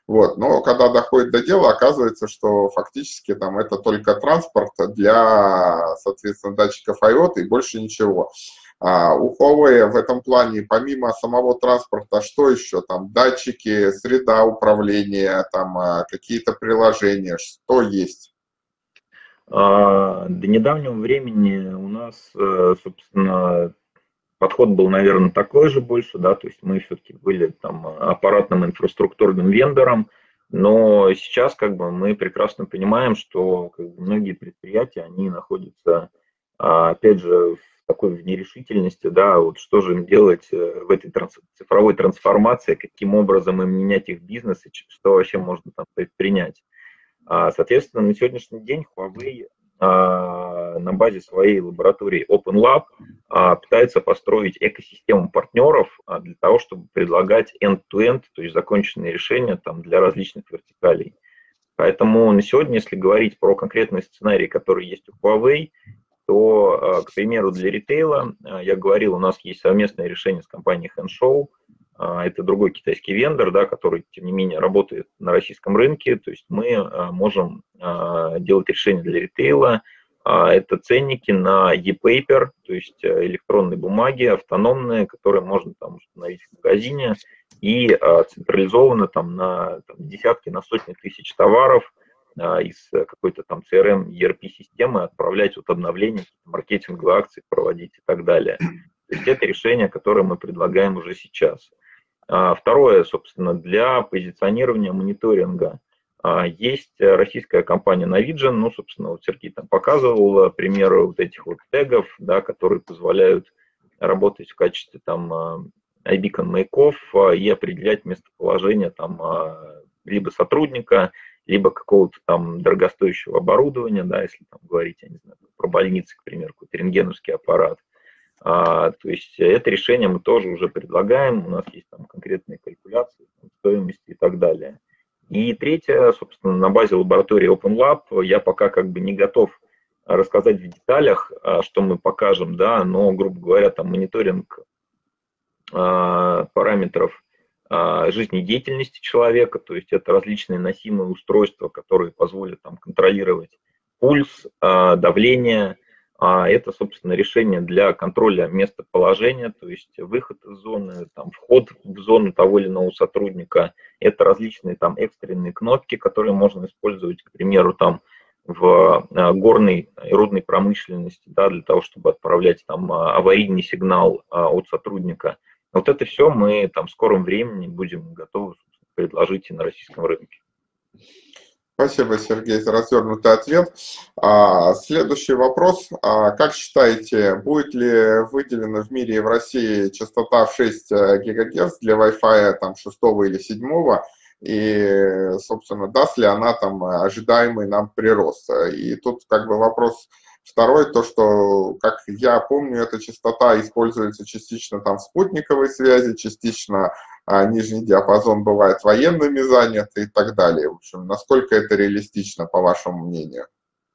Вот. Но когда доходит до дела, оказывается, что фактически там это только транспорт для, соответственно, датчиков IoT и больше ничего. У Huawei в этом плане, помимо самого транспорта, что еще? Там датчики, среда управления, там какие-то приложения, что есть? До недавнего времени у нас, собственно, подход был, наверное, такой же больше, да, то есть мы все-таки были там аппаратным инфраструктурным вендором, но сейчас как бы мы прекрасно понимаем, что как бы, многие предприятия, они находятся, опять же, в такой в нерешительности, да, вот что же им делать в этой цифровой трансформации, каким образом им менять их бизнес и что вообще можно там предпринять. Соответственно, на сегодняшний день Huawei на базе своей лаборатории OpenLab пытается построить экосистему партнеров для того, чтобы предлагать end-to-end, то есть законченные решения там, для различных вертикалей. Поэтому на сегодня, если говорить про конкретные сценарии, которые есть у Huawei, то, к примеру, для ритейла, я говорил, у нас есть совместное решение с компанией Henshow. Это другой китайский вендор, да, который, тем не менее, работает на российском рынке. То есть мы можем делать решения для ритейла. Это ценники на e-paper, то есть электронные бумаги, автономные, которые можно там установить в магазине и централизованно там, на десятки, на сотни тысяч товаров из какой-то там CRM, ERP-системы отправлять вот обновления, маркетинговые акции проводить и так далее. То есть это решение, которое мы предлагаем уже сейчас. Второе, собственно, для позиционирования мониторинга. Есть российская компания Navision, ну, собственно, вот Сергей там показывал примеры вот этих вот тегов, да, которые позволяют работать в качестве там iBeacon маяков и определять местоположение там либо сотрудника, либо какого-то там дорогостоящего оборудования, да, если там говорить, я не знаю, про больницы, к примеру, какой-то рентгеновский аппарат. То есть это решение мы тоже уже предлагаем, у нас есть там конкретные калькуляции, стоимости и так далее. И третье, собственно, на базе лаборатории OpenLab я пока как бы не готов рассказать в деталях, что мы покажем, да, но, грубо говоря, там мониторинг параметров жизнедеятельности человека, то есть это различные носимые устройства, которые позволят там контролировать пульс, давление. Это, собственно, решение для контроля местоположения, то есть выход из зоны, там, вход в зону того или иного сотрудника. Это различные там экстренные кнопки, которые можно использовать, к примеру, там, в горной и рудной промышленности, да, для того, чтобы отправлять там аварийный сигнал от сотрудника. Вот это все мы там в скором времени будем готовы предложить и на российском рынке. Спасибо, Сергей, за развернутый ответ. Следующий вопрос. Как считаете, будет ли выделена в мире и в России частота в 6 ГГц для Wi-Fi там, 6 или 7? И, собственно, даст ли она там ожидаемый нам прирост? И тут как бы вопрос второй, то, что, как я помню, эта частота используется частично там в спутниковой связи, частично нижний диапазон бывает военными заняты и так далее. В общем, насколько это реалистично, по вашему мнению?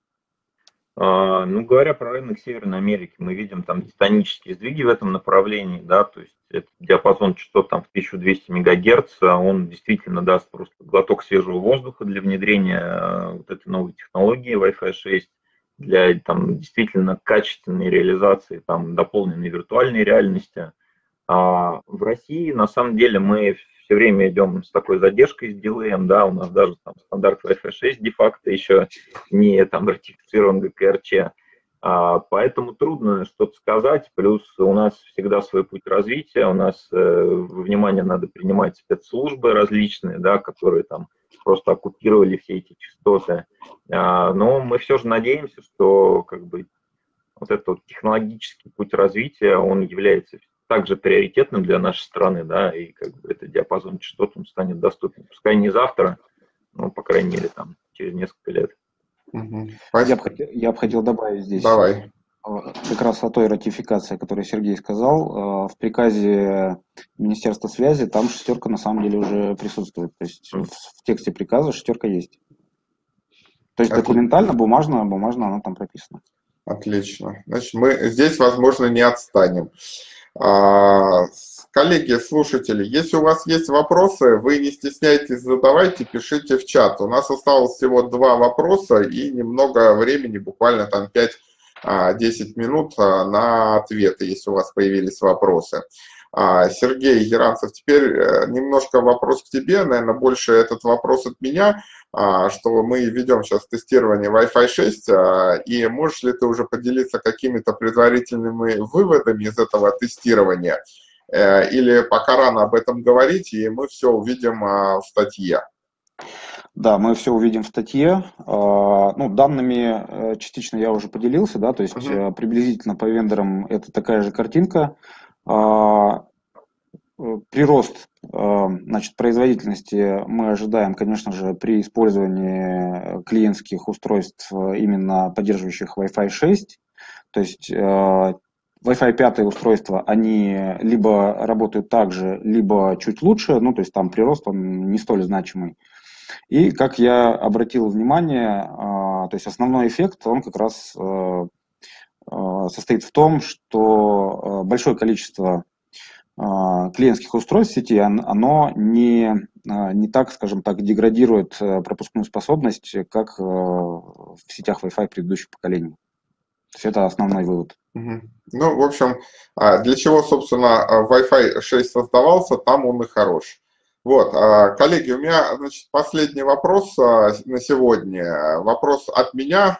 Ну, говоря про рынок Северной Америки, мы видим там титанические сдвиги в этом направлении, да, то есть этот диапазон частот там в 1200 МГц, он действительно даст просто глоток свежего воздуха для внедрения вот этой новой технологии Wi-Fi 6, для там действительно качественной реализации там дополненной виртуальной реальности. А в России на самом деле мы все время идем с такой задержкой с дилеем, да, у нас даже там стандарт Wi-Fi 6 де-факто еще не там ратифицирован ГКРЧ, поэтому трудно что-то сказать, плюс у нас всегда свой путь развития, у нас во внимание надо принимать спецслужбы различные, да, которые там просто оккупировали все эти частоты, но мы все же надеемся, что как бы вот этот вот технологический путь развития, он является также приоритетным для нашей страны, да, и как бы этот диапазон частот он станет доступен. Пускай не завтра, но, по крайней мере, там, через несколько лет. Я бы хотел добавить здесь. Давай. Как раз о той ратификации, о которой Сергей сказал. В приказе Министерства связи там шестерка на самом деле уже присутствует. То есть в тексте приказа шестерка есть. То есть документально, бумажно она там прописана. Отлично. Значит, мы здесь, возможно, не отстанем. коллеги, слушатели, если у вас есть вопросы, вы не стесняйтесь, задавайте, пишите в чат. У нас осталось всего 2 вопроса и немного времени, буквально там 5-10 минут на ответы, если у вас появились вопросы. Сергей Яранцев, теперь немножко вопрос к тебе, наверное, больше этот вопрос от меня, что мы ведем сейчас тестирование Wi-Fi 6, и можешь ли ты уже поделиться какими-то предварительными выводами из этого тестирования, или пока рано об этом говорить, и мы все увидим в статье? Да, мы все увидим в статье. Ну, данными частично я уже поделился, да, то есть приблизительно по вендорам это такая же картинка. Прирост, значит, производительности мы ожидаем, конечно же, при использовании клиентских устройств, именно поддерживающих Wi-Fi 6. То есть Wi-Fi 5 устройства, они либо работают так же, либо чуть лучше, ну, то есть там прирост, он не столь значимый. И, как я обратил внимание, то есть основной эффект, он как раз состоит в том, что большое количество клиентских устройств в сети, оно не так, скажем так, деградирует пропускную способность, как в сетях Wi-Fi предыдущих поколений. То есть это основной вывод. Ну, в общем, для чего, собственно, Wi-Fi 6 создавался, там он и хорош. Вот, коллеги, у меня, значит, последний вопрос на сегодня. Вопрос от меня,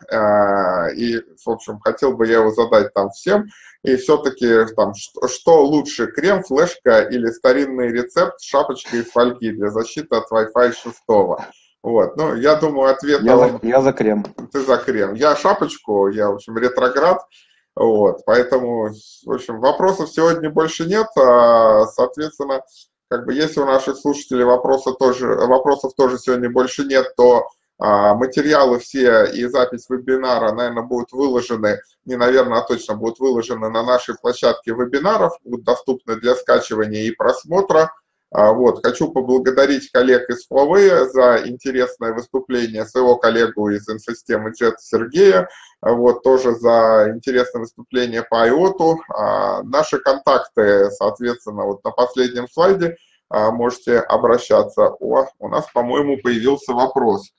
и, в общем, хотел бы я его задать там всем. И все-таки, там, что лучше, крем, флешка или старинный рецепт с шапочкой из фольги для защиты от Wi-Fi 6? Вот, ну, я думаю, ответ... Я за крем. Ты за крем. Я шапочку, я, в общем, ретроград. Вот, поэтому, в общем, вопросов сегодня больше нет, соответственно... Как бы, если у наших слушателей вопросов тоже сегодня больше нет, то материалы все и запись вебинара, наверное, будут выложены, не наверное, а точно будут выложены на нашей площадке вебинаров, будут доступны для скачивания и просмотра. Вот. Хочу поблагодарить коллег из Huawei за интересное выступление, своего коллегу из инфосистемы JET Сергея, вот, тоже за интересное выступление по IOT. Наши контакты, соответственно, вот на последнем слайде можете обращаться. У нас, по-моему, появился вопрос.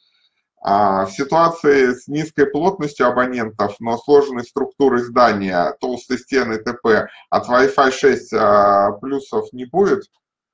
В ситуации с низкой плотностью абонентов, но сложной структурой здания, толстые стены т.п. от Wi-Fi 6 плюсов не будет?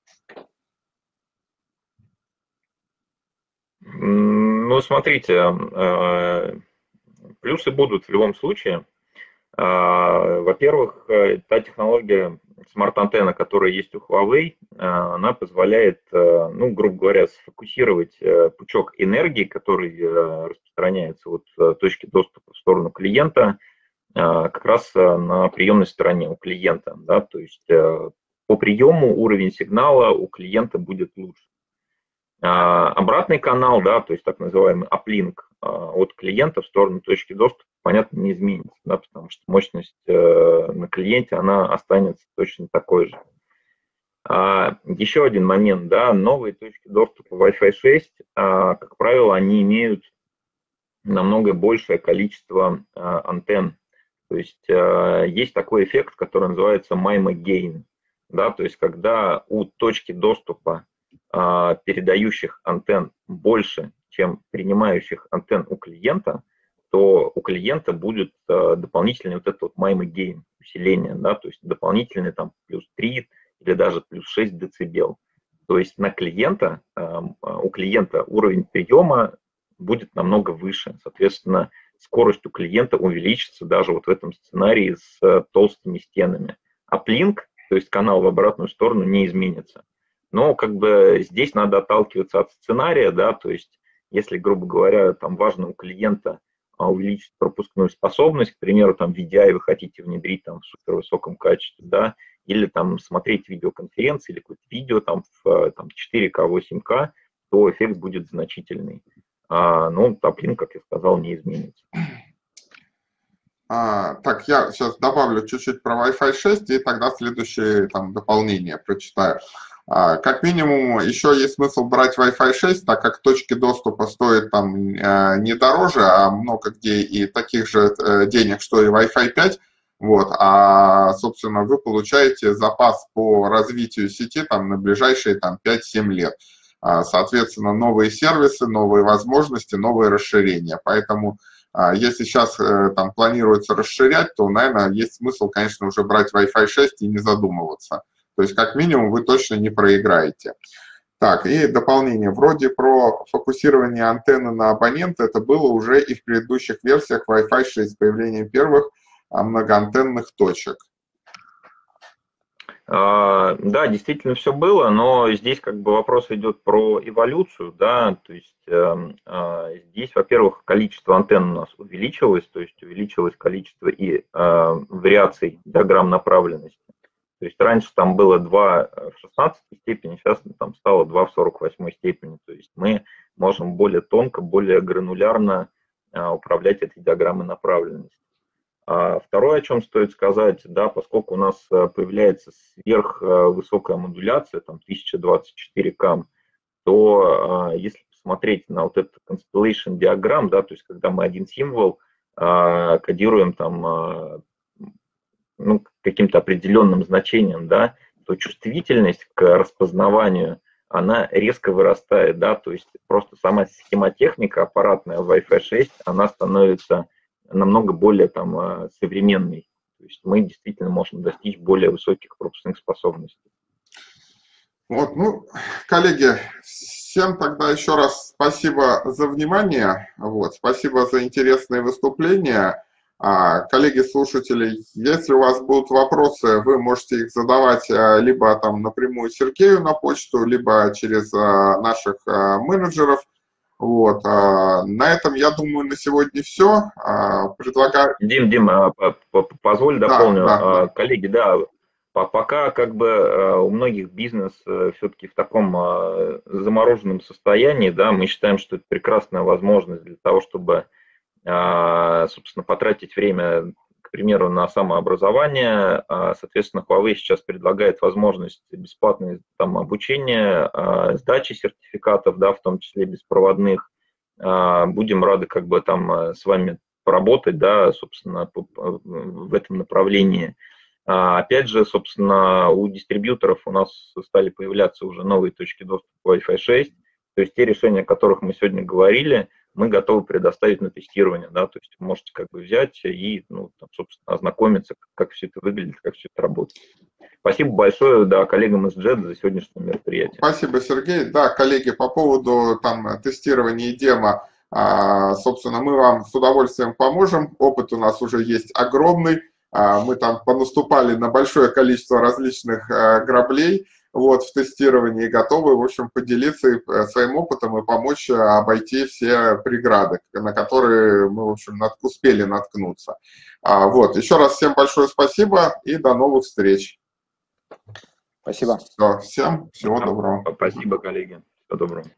Ну, смотрите, плюсы будут в любом случае. Во-первых, та технология смарт-антенна, которая есть у Huawei, она позволяет, ну, грубо говоря, сфокусировать пучок энергии, который распространяется от точки доступа в сторону клиента, как раз на приемной стороне у клиента. Да? То есть по приему уровень сигнала у клиента будет лучше. Обратный канал, да, то есть так называемый аплинк от клиента в сторону точки доступа, понятно, не изменится, да, потому что мощность на клиенте, она останется точно такой же. Еще один момент, да, новые точки доступа Wi-Fi 6, как правило, они имеют намного большее количество антенн. То есть есть такой эффект, который называется MIMO gain, да, то есть когда у точки доступа передающих антенн больше, чем принимающих антенн у клиента, то у клиента будет дополнительный вот этот вот MIMO gain, усиление, да, то есть дополнительный там плюс 3 или даже плюс 6 дБ. То есть на клиента, у клиента уровень приема будет намного выше, соответственно, скорость у клиента увеличится даже вот в этом сценарии с толстыми стенами. Аплинк, то есть канал в обратную сторону, не изменится. Но как бы здесь надо отталкиваться от сценария, да, то есть если, грубо говоря, там важно у клиента увеличить пропускную способность, к примеру, там VDI вы хотите внедрить там в супервысоком качестве, да, или там смотреть видеоконференции или какое-то видео там в там, 4К, 8К, то эффект будет значительный. Но аплинк, как я сказал, не изменится. Так, я сейчас добавлю чуть-чуть про Wi-Fi 6 и тогда следующее там дополнение прочитаю. Как минимум, еще есть смысл брать Wi-Fi 6, так как точки доступа стоят там не дороже, а много где и таких же денег, что и Wi-Fi 5. Вот, а, собственно, вы получаете запас по развитию сети там, на ближайшие там, 5-7 лет. Соответственно, новые сервисы, новые возможности, новые расширения. Поэтому, если сейчас там планируется расширять, то, наверное, есть смысл, конечно, уже брать Wi-Fi 6 и не задумываться. То есть, как минимум, вы точно не проиграете. Так, и дополнение. Вроде про фокусирование антенны на абонента это было уже и в предыдущих версиях Wi-Fi 6 с появлением первых многоантенных точек. Да, действительно все было, но здесь как бы вопрос идет про эволюцию, да, то есть здесь, во-первых, количество антенн у нас увеличилось, то есть увеличилось количество и вариаций диаграмм направленности. То есть раньше там было 2 в 16 степени, сейчас там стало 2 в 48 степени. То есть мы можем более тонко, более гранулярно управлять этой диаграммой направленности. Второе, о чем стоит сказать, да, поскольку у нас появляется сверхвысокая модуляция, там 1024 кам, то если посмотреть на вот этот constellation диаграмм, да, то есть когда мы один символ кодируем там ну, каким-то определенным значением, да, то чувствительность к распознаванию, она резко вырастает, да, то есть просто сама схемотехника аппаратная Wi-Fi 6, она становится намного более там современной. То есть мы действительно можем достичь более высоких пропускных способностей. Вот, ну, коллеги, всем тогда еще раз спасибо за внимание, вот, спасибо за интересные выступления. Коллеги-слушатели, если у вас будут вопросы, вы можете их задавать либо там напрямую Сергею на почту, либо через наших менеджеров. Вот. На этом, я думаю, на сегодня все. Предлагаю... Дим, позволь дополню. Да. Коллеги, да, пока как бы у многих бизнес все-таки в таком замороженном состоянии, да, мы считаем, что это прекрасная возможность для того, чтобы, собственно, потратить время, к примеру, на самообразование. Соответственно, Huawei сейчас предлагает возможность бесплатного там обучения, сдачи сертификатов, да, в том числе беспроводных. Будем рады как бы там с вами поработать, да, собственно, в этом направлении. Опять же, собственно, у дистрибьюторов у нас стали появляться уже новые точки доступа Wi-Fi 6, то есть те решения, о которых мы сегодня говорили, мы готовы предоставить на тестирование, да, то есть вы можете как бы взять и, ну, там, собственно, ознакомиться, как все это выглядит, как все это работает. Спасибо большое, да, коллегам из JET за сегодняшнее мероприятие. Спасибо, Сергей. Да, коллеги, по поводу там тестирования и демо, собственно, мы вам с удовольствием поможем. Опыт у нас уже есть огромный. Мы там понаступали на большое количество различных граблей вот, в тестировании и готовы, в общем, поделиться своим опытом и помочь обойти все преграды, на которые мы, в общем, успели наткнуться. Вот, еще раз всем большое спасибо и до новых встреч. Спасибо. Все, всем всего доброго. Спасибо, коллеги. Всего доброго.